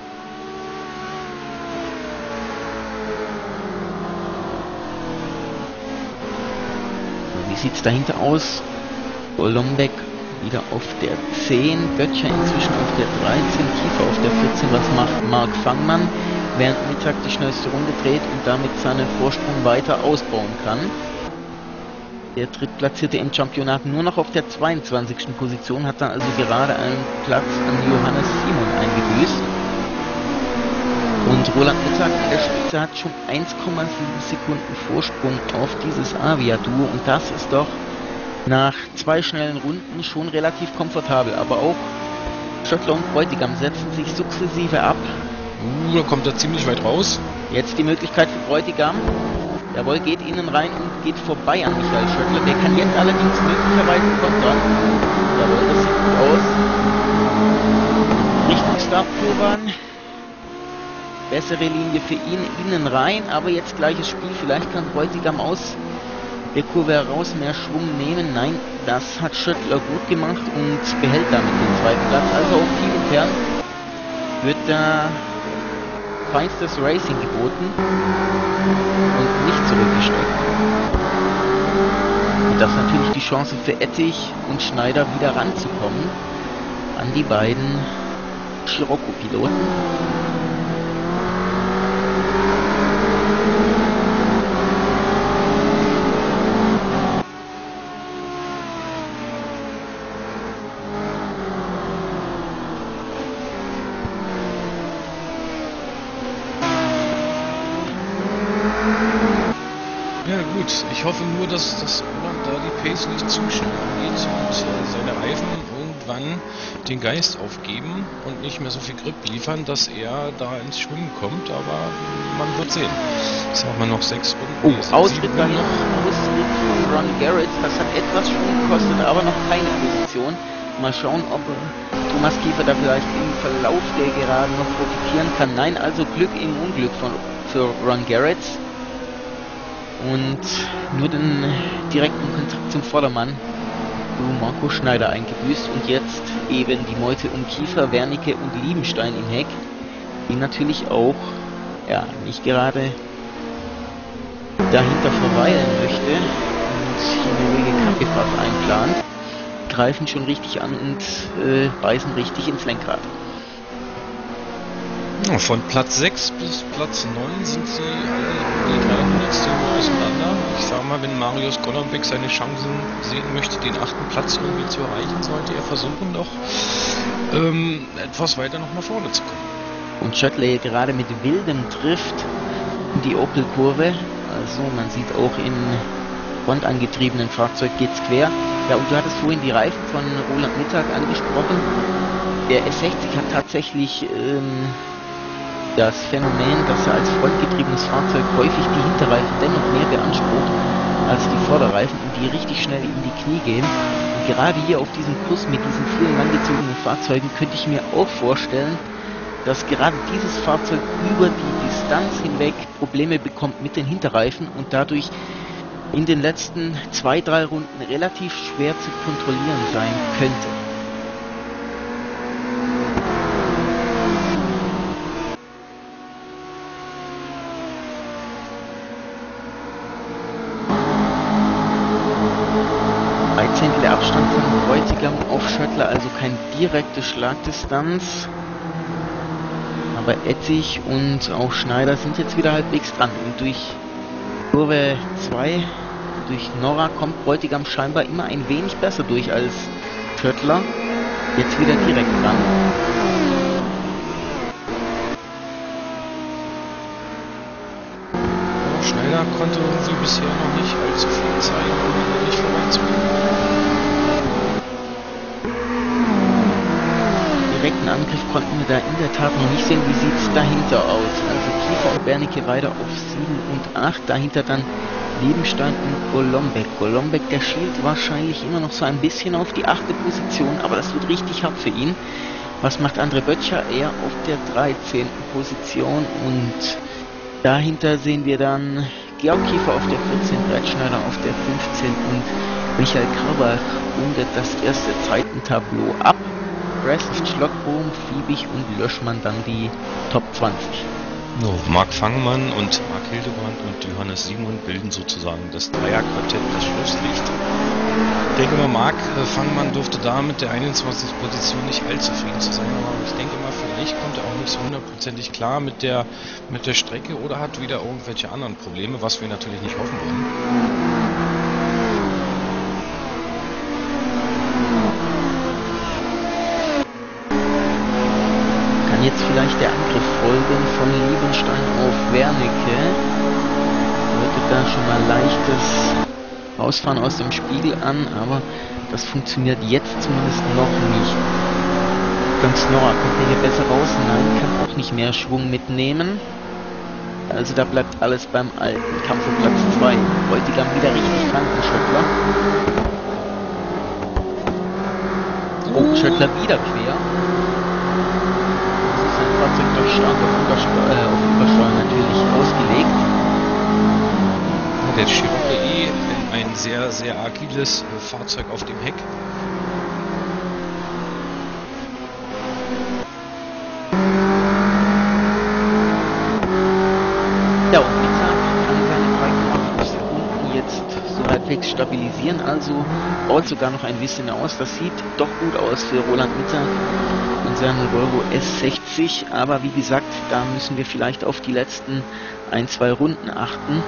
Wie sieht es dahinter aus? Golombek wieder auf der zehn, Böttcher inzwischen auf der dreizehn, Kiefer auf der vierzehn. Was macht Marc Fangmann, während Mittag die schnellste Runde dreht und damit seinen Vorsprung weiter ausbauen kann? Der Drittplatzierte im Championat nur noch auf der zweiundzwanzigsten Position, hat dann also gerade einen Platz an Johannes Simon eingebüßt. Und Roland Mittag an der Spitze hat schon eins Komma sieben Sekunden Vorsprung auf dieses Avia-Duo, und das ist doch nach zwei schnellen Runden schon relativ komfortabel. Aber auch Schöttler und Bräutigam setzen sich sukzessive ab. Uh, da kommt er ziemlich weit raus. Jetzt die Möglichkeit für Bräutigam. Jawohl, geht innen rein und geht vorbei an Michael Schöttler. Der kann jetzt allerdings möglicherweise kontern. Jawohl, das sieht gut aus. Richtung Startkurvan. Bessere Linie für ihn, innen rein, aber jetzt gleiches Spiel. Vielleicht kann Bräutigam aus der Kurve heraus mehr Schwung nehmen. Nein, das hat Schöttler gut gemacht und behält damit den zweiten Platz. Also auch teamintern wird da feinstes Racing geboten und nicht zurückgesteckt. Und das ist natürlich die Chance für Ettich und Schneider wieder ranzukommen an die beiden Scirocco-Piloten. Ich hoffe nur, dass das Roland da die Pace nicht zu schnell angeht und äh, seine Reifen irgendwann den Geist aufgeben und nicht mehr so viel Grip liefern, dass er da ins Schwimmen kommt, aber man wird sehen. Jetzt haben wir noch sechs Runden. Oh, Ausritt dahin, Ausritt von Ron Garrett, das hat etwas Schwung gekostet, aber noch keine Position. Mal schauen, ob Thomas Kiefer da vielleicht im Verlauf der Geraden noch profitieren kann. Nein, also Glück im Unglück von, für Ron Garrett. Und nur den direkten Kontakt zum Vordermann, Marco Schneider, eingebüßt. Und jetzt eben die Meute um Kiefer, Wernicke und Liebenstein im Heck, die natürlich auch ja, nicht gerade dahinter verweilen möchte und hier eine ruhige Kaffeefahrt einplant, greifen schon richtig an und äh, beißen richtig ins Lenkrad. Von Platz sechs bis Platz neun sind sie alle die dreihundertstel auseinander. Ich sag mal, wenn Marius Golombek seine Chancen sehen möchte, den achten Platz irgendwie zu erreichen, sollte er versuchen, noch ähm, etwas weiter noch nach vorne zu kommen. Und Schöttler gerade mit wildem Drift in die Opel-Kurve. Also man sieht auch im frontangetriebenen Fahrzeug geht's quer. Ja, und du hattest vorhin die Reifen von Roland Mittag angesprochen. Der F sechzig hat tatsächlich ähm, das Phänomen, dass er als frontgetriebenes Fahrzeug häufig die Hinterreifen dennoch mehr beansprucht als die Vorderreifen und die richtig schnell in die Knie gehen. Und gerade hier auf diesem Kurs mit diesen vielen langgezogenen Fahrzeugen könnte ich mir auch vorstellen, dass gerade dieses Fahrzeug über die Distanz hinweg Probleme bekommt mit den Hinterreifen und dadurch in den letzten zwei, drei Runden relativ schwer zu kontrollieren sein könnte. dreizehn der Abstand von Bräutigam auf Schöttler, also keine direkte Schlagdistanz. Aber Ettich und auch Schneider sind jetzt wieder halbwegs dran. Und durch Kurve zwei, durch Norra, kommt Bräutigam scheinbar immer ein wenig besser durch als Schöttler. Jetzt wieder direkt dran. Schneider konnte irgendwie bisher noch nicht allzu viel zeigen, um nicht vorbeizukommen. Direkten Angriff konnten wir da in der Tat noch nicht sehen. Wie sieht es dahinter aus? Also Kiefer und Wernicke weiter auf sieben und acht. Dahinter dann Liebenstein und Golombek. Golombek, der schielt wahrscheinlich immer noch so ein bisschen auf die achte Position, aber das wird richtig hart für ihn. Was macht André Böttcher? Er auf der dreizehnten Position und dahinter sehen wir dann Georg Kiefer auf der vierzehn, Breitschneider auf der fünfzehn und Michael Karbach rundet das erste Zeitentableau ab. Brest, Schlockbohm, Fiebig und Löschmann dann die Top zwanzig. No, Marc Fangmann und Marc Hildebrand und Johannes Simon bilden sozusagen das Dreierquartett, das Schlusslicht. Ich denke mal, Marc Fangmann durfte da mit der einundzwanzigsten Position nicht allzu zufrieden zu sein, aber ich denke mal, vielleicht kommt er auch nicht so hundertprozentig klar mit der, mit der Strecke oder hat wieder irgendwelche anderen Probleme, was wir natürlich nicht hoffen wollen. Jetzt vielleicht der Angriff folgen von Liebenstein auf Wernicke. Würde da schon mal leichtes Ausfahren aus dem Spiegel an, aber das funktioniert jetzt zumindest noch nicht. Ganz Norra kommt er hier besser raus. Nein, kann auch nicht mehr Schwung mitnehmen. Also da bleibt alles beim alten. Kampf um Platz zwei. Bräutigam wieder richtig dran und Schöttler. Oh, Schöttler wieder quer. Fahrzeug doch stark auf Übersteuern, äh, auf Übersteuern natürlich ausgelegt. Der Cherokee, ein sehr, sehr agiles Fahrzeug auf dem Heck. Ja, und Mittag kann seine drei Komma fünf Sekunden jetzt so halbwegs stabilisieren, also baut sogar noch ein bisschen aus. Das sieht doch gut aus für Roland Mittag und seinen Volvo S sechzig, aber wie gesagt, da müssen wir vielleicht auf die letzten ein, zwei Runden achten,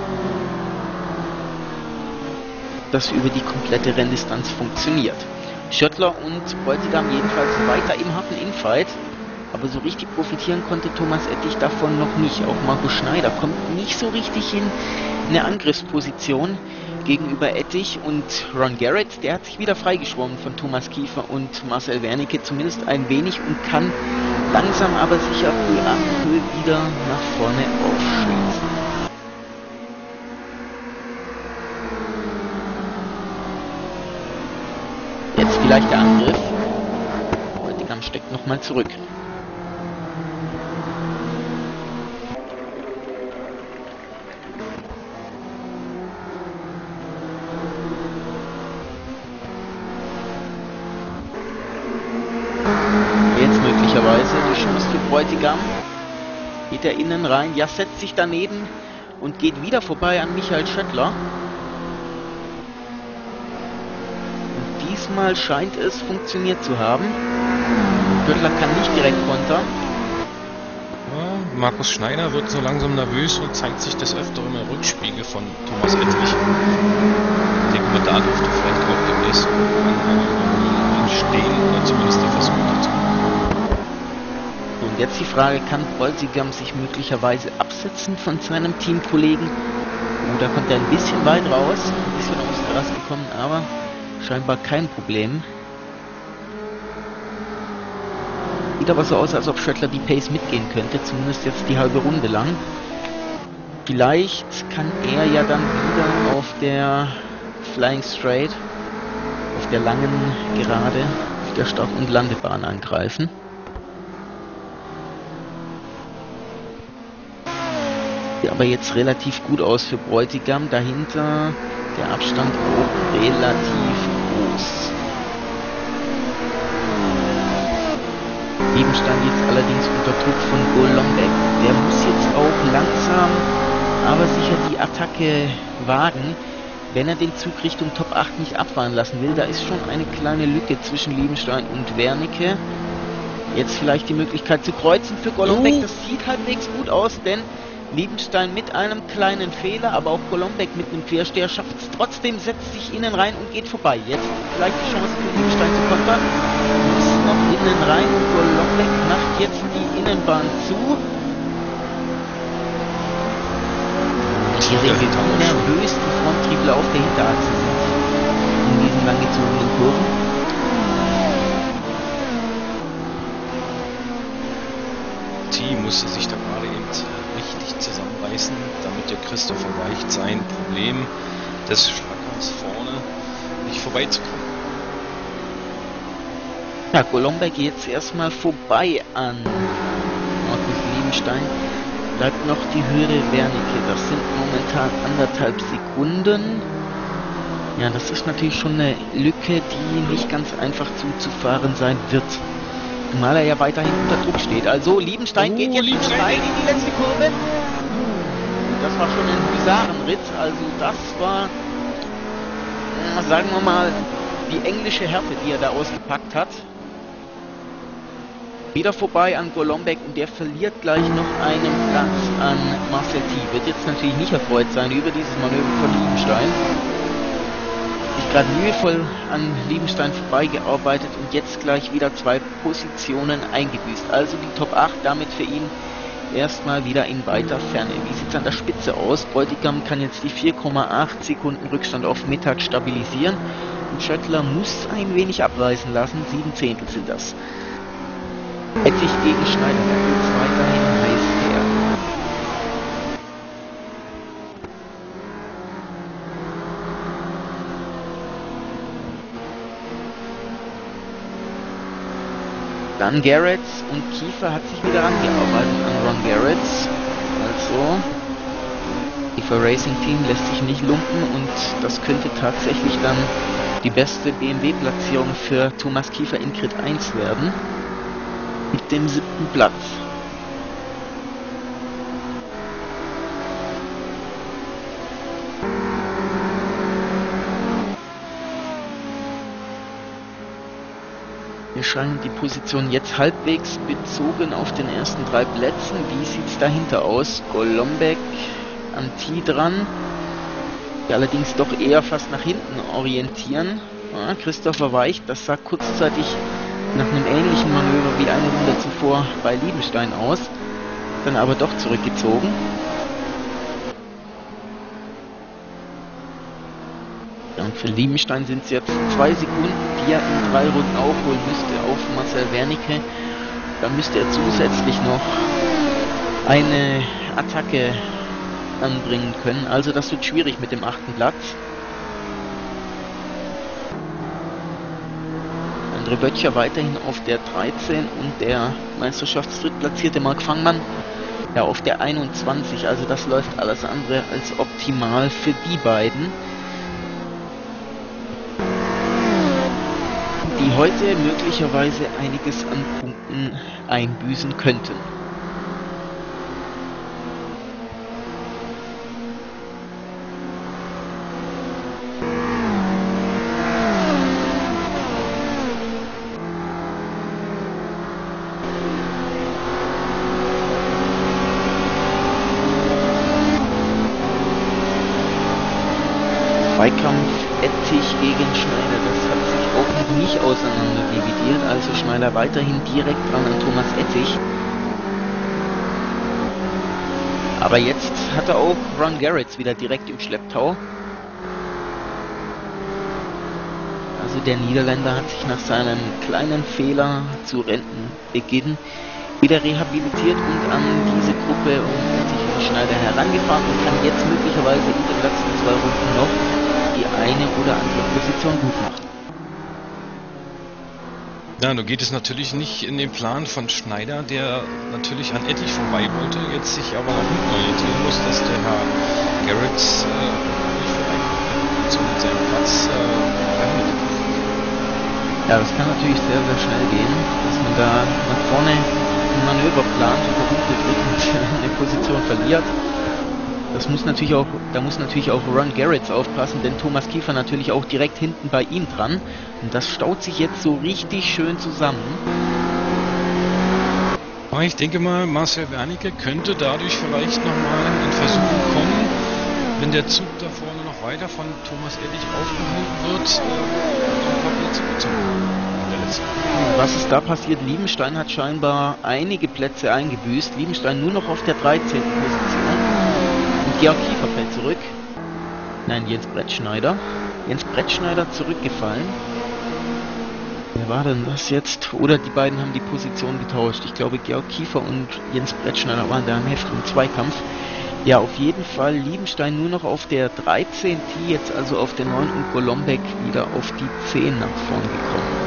dass über die komplette Renndistanz funktioniert. Schöttler und Bräutigam jedenfalls weiter im harten Infight, aber so richtig profitieren konnte Thomas Ettich davon noch nicht. Auch Markus Schneider kommt nicht so richtig in eine Angriffsposition gegenüber Ettich, und Ron Garrett, der hat sich wieder freigeschwommen von Thomas Kiefer und Marcel Wernicke, zumindest ein wenig, und kann langsam aber sicher peu à peu wieder nach vorne aufschließen. Jetzt vielleicht der Angriff. Bräutigam steckt nochmal zurück. Die Chance für Bräutigam. Geht er innen rein, ja, setzt sich daneben und geht wieder vorbei an Michael Schöttler. Und diesmal scheint es funktioniert zu haben. Schöttler kann nicht direkt kontern. Ja, Markus Schneider wird so langsam nervös und zeigt sich des Öfteren im Rückspiegel von Thomas Ettich. Ich denke mal, da dürfte vielleicht auch demnächst stehen oder zumindest der Versuch dazu. Und jetzt die Frage, kann Bräutigam sich möglicherweise absetzen von seinem Teamkollegen? Oh, da kommt er ein bisschen weit raus, ein bisschen aus der Rast gekommen, aber scheinbar kein Problem. Sieht aber so aus, als ob Schöttler die Pace mitgehen könnte, zumindest jetzt die halbe Runde lang. Vielleicht kann er ja dann wieder auf der Flying Straight, auf der langen Gerade, auf der Start- und Landebahn angreifen. Sieht aber jetzt relativ gut aus für Bräutigam. Dahinter der Abstand auch relativ groß. Liebenstein jetzt allerdings unter Druck von Golombek. Der muss jetzt auch langsam, aber sicher die Attacke wagen. wenn er den Zug Richtung Top acht nicht abfahren lassen will. Da ist schon eine kleine Lücke zwischen Liebenstein und Wernicke. Jetzt vielleicht die Möglichkeit zu kreuzen für Golombek. Das sieht halbwegs gut aus, denn Liebenstein mit einem kleinen Fehler, aber auch Golombek mit einem Quersteher schafft es trotzdem, setzt sich innen rein und geht vorbei. Jetzt vielleicht die Chance für Liebenstein zu kontern. Muss noch innen rein. Golombek macht jetzt die Innenbahn zu. Hier sehen wir, wie nervös die Fronttriebler auf der Hinterachse sind in diesen langgezogenen Kurven. T musste sich da gerade eben richtig zusammenreißen, damit der Christopher Weicht sein Problem des Schlackerns vorne nicht vorbeizukommen. Ja, Golombek jetzt erstmal vorbei an Markus Liebenstein. Bleibt noch die Höhere Wernicke. Das sind momentan anderthalb Sekunden. Ja, das ist natürlich schon eine Lücke, die nicht ganz einfach zuzufahren sein wird. Zumal er ja weiterhin unter Druck steht. Also Liebenstein oh, geht jetzt Liebenstein rein in die letzte Kurve. Das war schon ein Husarenritt. Also das war, sagen wir mal, die englische Härte, die er da ausgepackt hat. Wieder vorbei an Golombek und der verliert gleich noch einen Platz an Marcel T. Wird jetzt natürlich nicht erfreut sein über dieses Manöver von Liebenstein. Sich gerade mühevoll an Liebenstein vorbeigearbeitet und jetzt gleich wieder zwei Positionen eingebüßt. Also die Top acht damit für ihn erstmal wieder in weiter Ferne. Wie sieht es an der Spitze aus? Bräutigam kann jetzt die vier Komma acht Sekunden Rückstand auf Mittag stabilisieren und Schöttler muss ein wenig abreißen lassen. Sieben Zehntel sind das. Etzig gegen Schneider, da geht es weiterhin heiß her. Dann Garretts und Kiefer hat sich wieder angearbeitet an Ron Garretts. Also, Kiefer Racing Team lässt sich nicht lumpen und das könnte tatsächlich dann die beste B M W-Platzierung für Thomas Kiefer in Grid eins werden. Mit dem siebten Platz. Wir scheinen die Position jetzt halbwegs bezogen auf den ersten drei Plätzen. Wie sieht es dahinter aus? Golombek am T dran. Die allerdings doch eher fast nach hinten orientieren. Ja, Christopher Weicht, das sah kurzzeitig nach einem ähnlichen Manöver wie eine Runde zuvor bei Liebenstein aus, dann aber doch zurückgezogen. Ja, und für Liebenstein sind es jetzt zwei Sekunden, die er in drei Runden aufholen müsste auf Marcel Wernicke. Da müsste er zusätzlich noch eine Attacke anbringen können. Also das wird schwierig mit dem achten Platz. Andre Böttcher weiterhin auf der dreizehn und der Meisterschaftsdrittplatzierte Marc Fangmann ja auf der einundzwanzig. Also das läuft alles andere als optimal für die beiden, die heute möglicherweise einiges an Punkten einbüßen könnten. Zweikampf Etzig gegen Schneider, das hat sich auch noch nicht auseinander dividiert, also Schneider weiterhin direkt dran an Thomas Etzig. Aber jetzt hat er auch Ron Garretts wieder direkt im Schlepptau. Also der Niederländer hat sich nach seinem kleinen Fehler zu Rentenbeginn wieder rehabilitiert und an diese Gruppe um Etzig und Schneider herangefahren und kann jetzt möglicherweise in den letzten zwei Runden noch die eine oder andere Position gut machen. Ja, nun geht es natürlich nicht in den Plan von Schneider, der natürlich an Ettich vorbei wollte, jetzt sich aber nach hinten orientieren muss, dass der Herr Garrett äh, nicht vorbeikommt, so mit seinem Platz äh, verhindert. Ja, das kann natürlich sehr, sehr schnell gehen, dass man da nach vorne ein Manöver plant, verdunkelt wird und eine Position verliert. Das muss natürlich auch, da muss natürlich auch Ron Garretts aufpassen, denn Thomas Kiefer natürlich auch direkt hinten bei ihm dran. Und das staut sich jetzt so richtig schön zusammen. Ich denke mal, Marcel Wernicke könnte dadurch vielleicht nochmal in Versuchung kommen, wenn der Zug da vorne noch weiter von Thomas Ettich aufgehalten wird, äh, ein paar Plätze zu machen. Was ist da passiert? Liebenstein hat scheinbar einige Plätze eingebüßt. Liebenstein nur noch auf der dreizehnten Position. Und Georg Kiefer fällt zurück. Nein, Jens Brettschneider. Jens Brettschneider zurückgefallen. Wer war denn das jetzt? Oder die beiden haben die Position getauscht. Ich glaube, Georg Kiefer und Jens Brettschneider waren da im heftigen Zweikampf. Ja, auf jeden Fall Liebenstein nur noch auf der dreizehn, T jetzt also auf der neun und Golombek wieder auf die zehn nach vorn gekommen.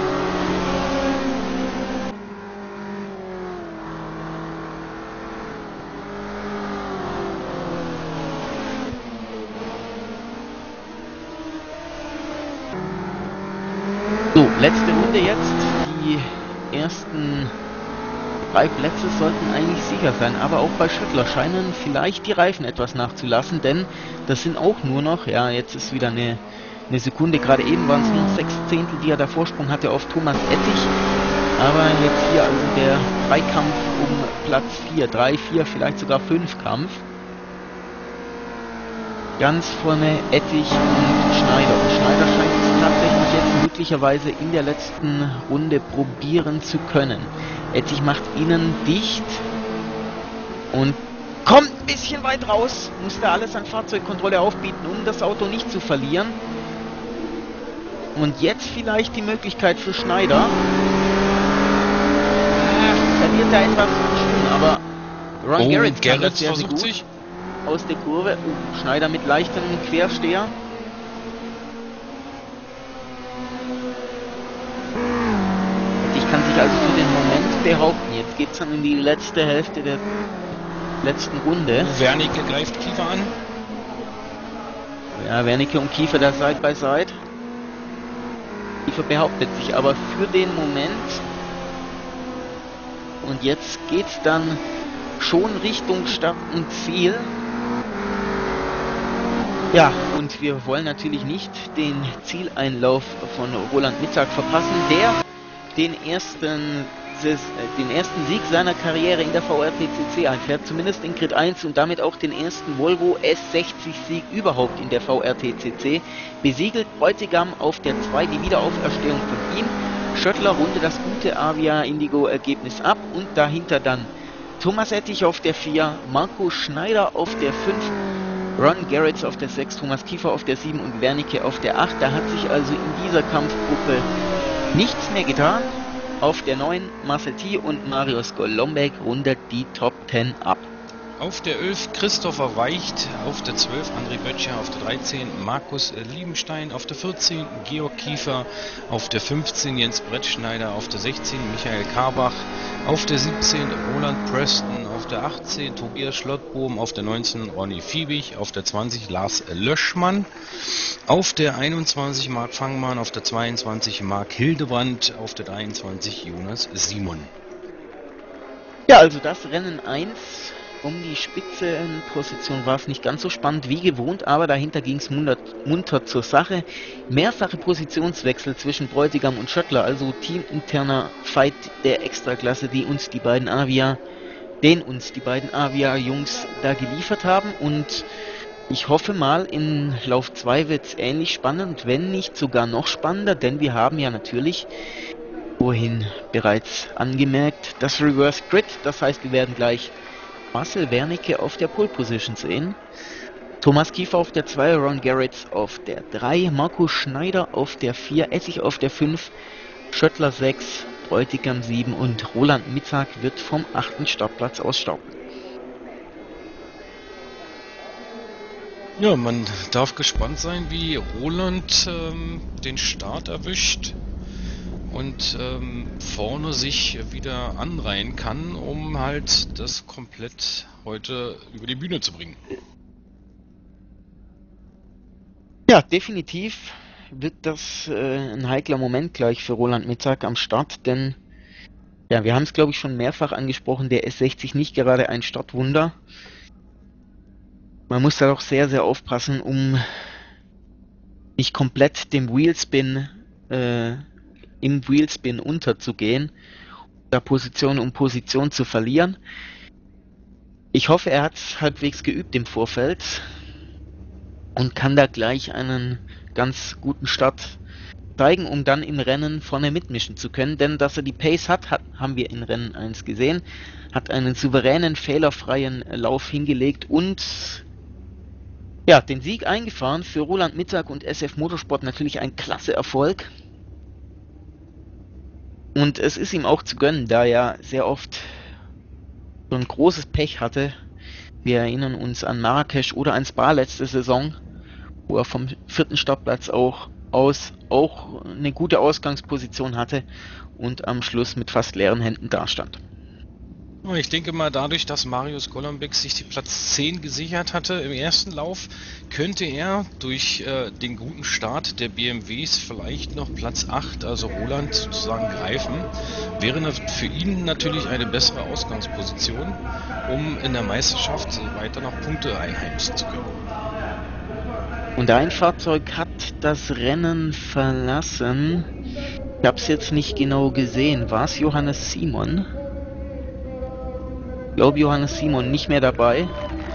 So, letzte Runde jetzt. Die ersten drei Plätze sollten eigentlich sicher sein, aber auch bei Schöttler scheinen vielleicht die Reifen etwas nachzulassen, denn das sind auch nur noch, ja, jetzt ist wieder eine, eine Sekunde, gerade eben waren es nur sechs Zehntel, die er da Vorsprung hatte auf Thomas Ettich, aber jetzt hier also der Dreikampf um Platz vier, drei, vier, vielleicht sogar fünf Kampf. Ganz vorne Ettich und Schneider. Und Schneider scheint es tatsächlich jetzt möglicherweise in der letzten Runde probieren zu können. Ettich macht ihnen dicht und kommt ein bisschen weit raus. Musste alles an Fahrzeugkontrolle aufbieten, um das Auto nicht zu verlieren. Und jetzt vielleicht die Möglichkeit für Schneider. Ach, verliert er etwas schon, aber Ron oh, Garrett Garrett sehr, sehr versucht gut. sich. Aus der Kurve. Uh, Schneider mit leichtem Quersteher. Ich kann sich also für den Moment behaupten. Jetzt geht es dann in die letzte Hälfte der letzten Runde. Wernicke greift Kiefer an. Ja, Wernicke und Kiefer da Side by Side. Kiefer behauptet sich aber für den Moment. Und jetzt geht's dann schon Richtung Start und Ziel. Ja, und wir wollen natürlich nicht den Zieleinlauf von Roland Mitzak verpassen, der den ersten, den ersten Sieg seiner Karriere in der V R T C C einfährt, zumindest in Grid eins und damit auch den ersten Volvo S sechzig Sieg überhaupt in der V R T C C. Besiegelt Bräutigam auf der zwei die Wiederauferstehung von ihm. Schöttler runde das gute Avia Indigo Ergebnis ab und dahinter dann Thomas Ettich auf der vier, Marco Schneider auf der fünf, Ron Garretts auf der sechs, Thomas Kiefer auf der sieben und Wernicke auf der acht. Da hat sich also in dieser Kampfgruppe nichts mehr getan. Auf der neun Marcel T. und Marius Golombek rundet die Top zehn ab. Auf der elf Christopher Weicht, auf der zwölf André Böttcher, auf der dreizehn Markus Liebenstein, auf der vierzehn Georg Kiefer, auf der fünfzehn Jens Brettschneider, auf der sechzehn Michael Karbach, auf der siebzehn Roland Preston, auf der achtzehn Tobias Schlottbohm, auf der neunzehn Ronny Fiebig, auf der zwanzig Lars Löschmann, auf der einundzwanzig Marc Fangmann, auf der zweiundzwanzig Marc Hildebrand, auf der dreiundzwanzig Jonas Simon. Ja, also das Rennen eins. Um die Spitzenposition war es nicht ganz so spannend wie gewohnt, aber dahinter ging es munter, munter zur Sache. Mehrfache Positionswechsel zwischen Bräutigam und Schöttler, also teaminterner Fight der Extraklasse, die uns die beiden Avia, den uns die beiden Avia-Jungs da geliefert haben. Und ich hoffe mal, in Lauf zwei wird es ähnlich spannend, wenn nicht sogar noch spannender, denn wir haben ja natürlich vorhin bereits angemerkt, das Reverse Grid, das heißt, wir werden gleich Marcel Wernicke auf der Pole Position sehen, Thomas Kiefer auf der zwei, Ron Garretts auf der drei, Marco Schneider auf der vier, Essig auf der fünf, Schöttler sechs, Bräutigam sieben und Roland Mitzak wird vom achten Startplatz aus starten. Ja, man darf gespannt sein, wie Roland ähm, den Start erwischt und ähm, vorne sich wieder anreihen kann, um halt das komplett heute über die Bühne zu bringen. Ja, definitiv wird das äh, ein heikler Moment gleich für Roland Mitzak am Start, denn ja, wir haben es glaube ich schon mehrfach angesprochen, der S sechzig nicht gerade ein Startwunder. man muss da doch sehr, sehr aufpassen, um nicht komplett dem Wheelspin, äh, im Wheelspin unterzugehen, da Position um Position zu verlieren. Ich hoffe, er hat es halbwegs geübt im Vorfeld und kann da gleich einen ganz guten Start zeigen, um dann im Rennen vorne mitmischen zu können. Denn dass er die Pace hat, hat haben wir in Rennen eins gesehen, hat einen souveränen, fehlerfreien Lauf hingelegt und ja, den Sieg eingefahren. Für Roland Mittag und S F Motorsport natürlich ein klasse Erfolg. Und es ist ihm auch zu gönnen, da er sehr oft so ein großes Pech hatte. Wir erinnern uns an Marrakesch oder an Spa letzte Saison, wo er vom vierten Startplatz auch aus auch eine gute Ausgangsposition hatte und am Schluss mit fast leeren Händen dastand. Ich denke mal, dadurch, dass Marius Golombek sich die Platz zehn gesichert hatte im ersten Lauf, könnte er durch äh, den guten Start der B M Ws vielleicht noch Platz acht, also Roland, sozusagen greifen. Wäre für ihn natürlich eine bessere Ausgangsposition, um in der Meisterschaft weiter noch Punkte einheimsen zu können. Und ein Fahrzeug hat das Rennen verlassen. Ich habe es jetzt nicht genau gesehen. War es Johannes Simon? Ich glaube, Johannes Simon nicht mehr dabei.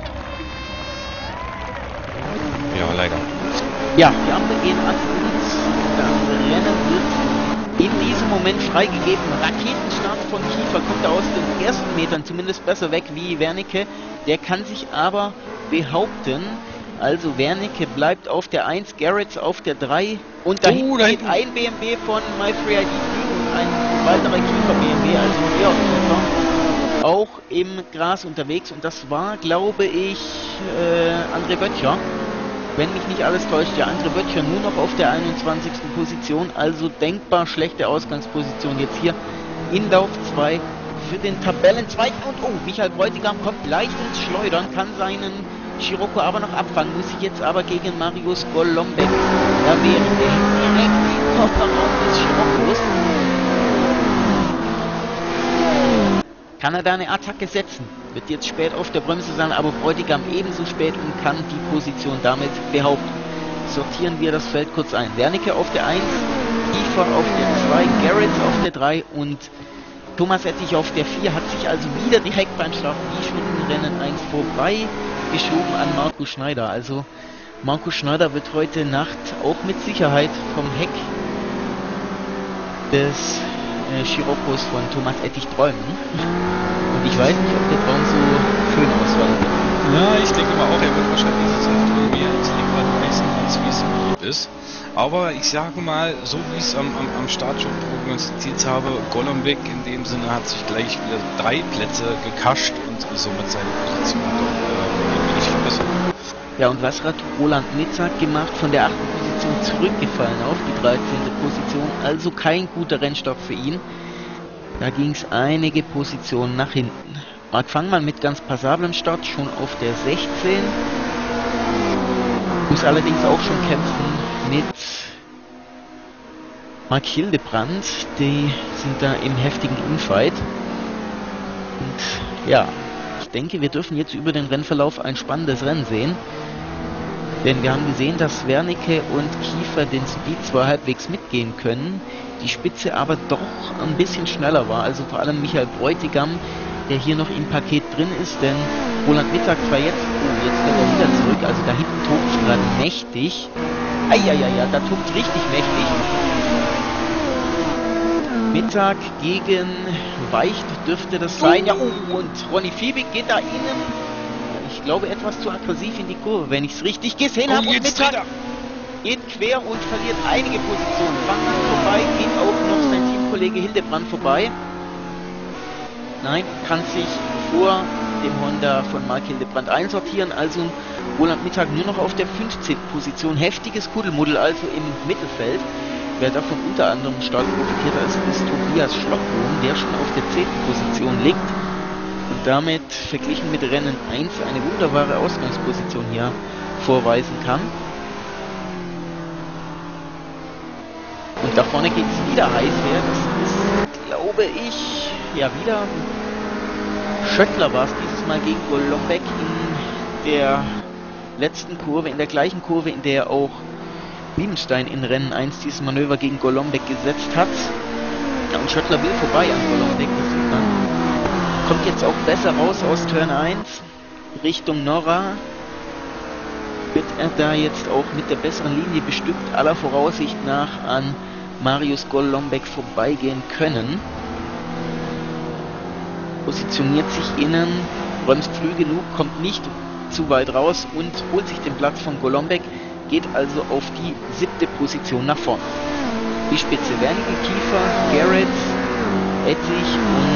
Ja, leider. Ja, die Ampel gehen an und das Rennen wird in diesem Moment freigegeben. Raketenstart von Kiefer, kommt er aus den ersten Metern zumindest besser weg wie Wernicke. Der kann sich aber behaupten. Also Wernicke bleibt auf der eins, Garrett auf der drei und dahinten oh, da geht ein B M W von MyFreeID und ein weiterer Kiefer B M W, also hier auf auch im Gras unterwegs und das war, glaube ich, äh, André Böttcher, wenn mich nicht alles täuscht. Ja, André Böttcher nur noch auf der einundzwanzigsten Position, also denkbar schlechte Ausgangsposition jetzt hier in Lauf zwei für den Tabellenzweiten und oh, Michael Bräutigam kommt leicht ins Schleudern, kann seinen Scirocco aber noch abfangen, muss sich jetzt aber gegen Marius Golombek, da wäre der direkt im Kofferraum des Sciroccos. Kann er da eine Attacke setzen? Wird jetzt spät auf der Bremse sein, aber Bräutigam ebenso spät und kann die Position damit behaupten. Sortieren wir das Feld kurz ein. Wernicke auf der eins, Kiefer auf der zwei, Garrett auf der drei und Thomas Ettich auf der vier hat sich also wieder direkt beim Start wie schon im Rennen eins vorbei geschoben an Markus Schneider. Also Markus Schneider wird heute Nacht auch mit Sicherheit vom Heck des äh, Sciroccos von Thomas Ettich träumen. Und ich weiß nicht, ob der Traum so schön ausfallen wird. Ja, ich denke mal auch, er wird wahrscheinlich dieses Rennen mehr ins Lenkrad reißen, als wie es lieb ist. Aber ich sage mal, so wie ich es am, am, am Start schon prognostiziert habe, Golombek in dem Sinne hat sich gleich wieder drei Plätze gekascht und somit seine Position äh, nicht verbessert. Ja, und was hat Roland Mittag gemacht? Von der achten Position zurückgefallen auf die dreizehnte Position. Also kein guter Rennstart für ihn. Da ging es einige Positionen nach hinten. Marc Fangmann mit ganz passablem Start, schon auf der sechzehn. Muss allerdings auch schon kämpfen mit Marc Hildebrandt. Die sind da im heftigen Infight. Und ja, ich denke, wir dürfen jetzt über den Rennverlauf ein spannendes Rennen sehen. Denn wir haben gesehen, dass Wernicke und Kiefer den Speed zwar halbwegs mitgehen können, die Spitze aber doch ein bisschen schneller war. Also vor allem Michael Bräutigam, der hier noch im Paket drin ist, denn Roland Mittag zwar jetzt, oh, jetzt fährt er wieder zurück, also da hinten tobt es gerade mächtig. Eieiei, da tobt es richtig mächtig. Mittag gegen Weicht dürfte das sein. Ja, oh, und Ronny Fiebig geht da innen, ich glaube, etwas zu aggressiv in die Kurve, wenn ich es richtig gesehen habe. Oh, und Mittag geht quer und verliert einige Positionen. Fangmann vorbei, geht auch noch sein Teamkollege Hildebrandt vorbei. Nein, kann sich vor dem Honda von Marc Hildebrandt einsortieren, also Roland Mittag nur noch auf der fünfzehnten Position. Heftiges Kuddelmuddel also im Mittelfeld. Wer davon unter anderem stark profitiert hat, ist Tobias Schlockbohm, der schon auf der zehnten Position liegt und damit verglichen mit Rennen eins eine wunderbare Ausgangsposition hier vorweisen kann. Und da vorne geht es wieder heiß her. Das ist, glaube ich, ja wieder Schöttler war es dieses Mal gegen Golombek in der letzten Kurve, in der gleichen Kurve, in der auch Liebenstein in Rennen eins dieses Manöver gegen Golombek gesetzt hat. Ja, und Schöttler will vorbei an Golombek, das sieht man. Kommt jetzt auch besser raus aus Turn eins, Richtung Norra. Wird er da jetzt auch mit der besseren Linie bestückt, aller Voraussicht nach an Marius Golombek vorbeigehen können. Positioniert sich innen, bremst früh genug, kommt nicht zu weit raus und holt sich den Platz von Golombek, geht also auf die siebte Position nach vorne. Die Spitze Wernicke, Kiefer, Garrett, Ettich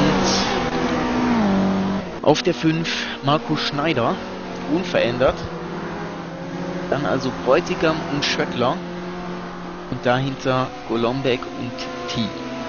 und auf der fünf Marco Schneider, unverändert. Dann also Bräutigam und Schöttler und dahinter Golombek und T.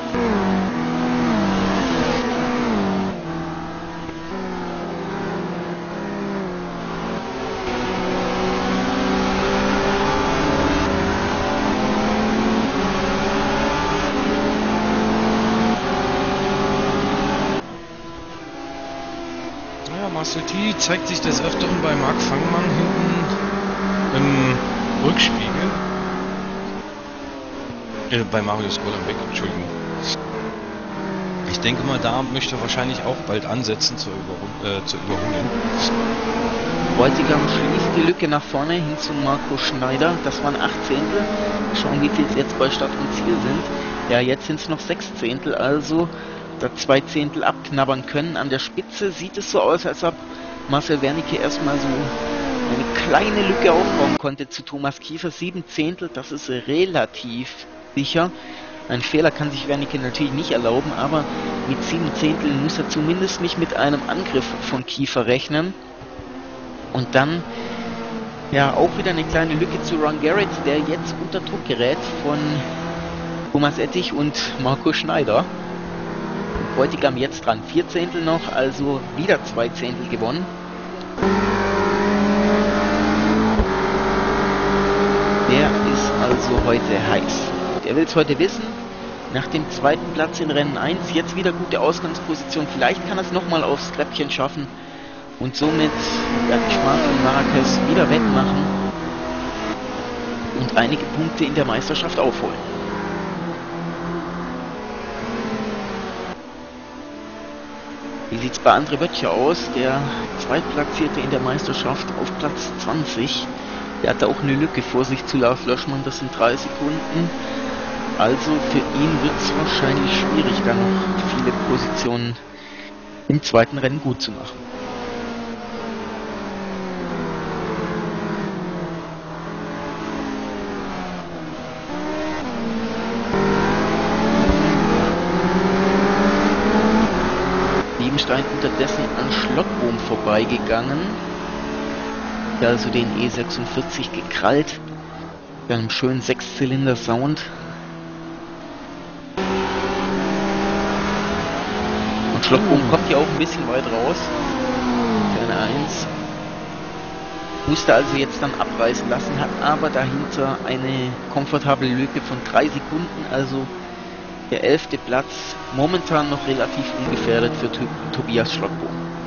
Marcel T. zeigt sich des Öfteren bei Marc Fangmann hinten im Rückspiegel. Äh, bei Marius Golombek, Entschuldigung. Ich denke mal, da möchte er wahrscheinlich auch bald ansetzen zur, Überru äh, zur Überholung. Bräutigam schließt die Lücke nach vorne hin zu Marco Schneider. Das waren acht Zehntel. Schauen, wie viel es jetzt bei Start und Ziel sind. Ja, jetzt sind es noch sechs Zehntel, also da zwei Zehntel abknabbern können. An der Spitze sieht es so aus, als ob Marcel Wernicke erstmal so eine kleine Lücke aufbauen konnte zu Thomas Kiefer. Sieben Zehntel, das ist relativ sicher. Ein Fehler kann sich Wernicke natürlich nicht erlauben, aber mit sieben Zehnteln muss er zumindest nicht mit einem Angriff von Kiefer rechnen. Und dann ja auch wieder eine kleine Lücke zu Ron Garrett, der jetzt unter Druck gerät von Thomas Ettich und Marco Schneider. Bräutigam jetzt dran, vier Zehntel noch, also wieder zwei Zehntel gewonnen. Der ist also heute heiß. Der will es heute wissen. Nach dem zweiten Platz in Rennen eins, jetzt wieder gute Ausgangsposition. Vielleicht kann er es nochmal aufs Treppchen schaffen und somit ja, die Schmach von Marrakesch wieder wettmachen und einige Punkte in der Meisterschaft aufholen. Wie sieht es bei André Böttcher aus? Der Zweitplatzierte in der Meisterschaft auf Platz zwanzig. Der hat da auch eine Lücke vor sich zu Lars Löschmann, das sind drei Sekunden. Also für ihn wird es wahrscheinlich schwierig, da noch viele Positionen im zweiten Rennen gut zu machen. Liebenstein unterdessen an Schlottbohm vorbeigegangen, der also den E sechsundvierzig gekrallt, mit einem schönen Sechszylinder-Sound. Und Schlottbohm kommt ja auch ein bisschen weit raus, Turn eins. Musste also jetzt dann abreißen lassen, hat aber dahinter eine komfortable Lücke von drei Sekunden, also der elfte Platz, momentan noch relativ ungefährdet für T Tobias Schlottbohm.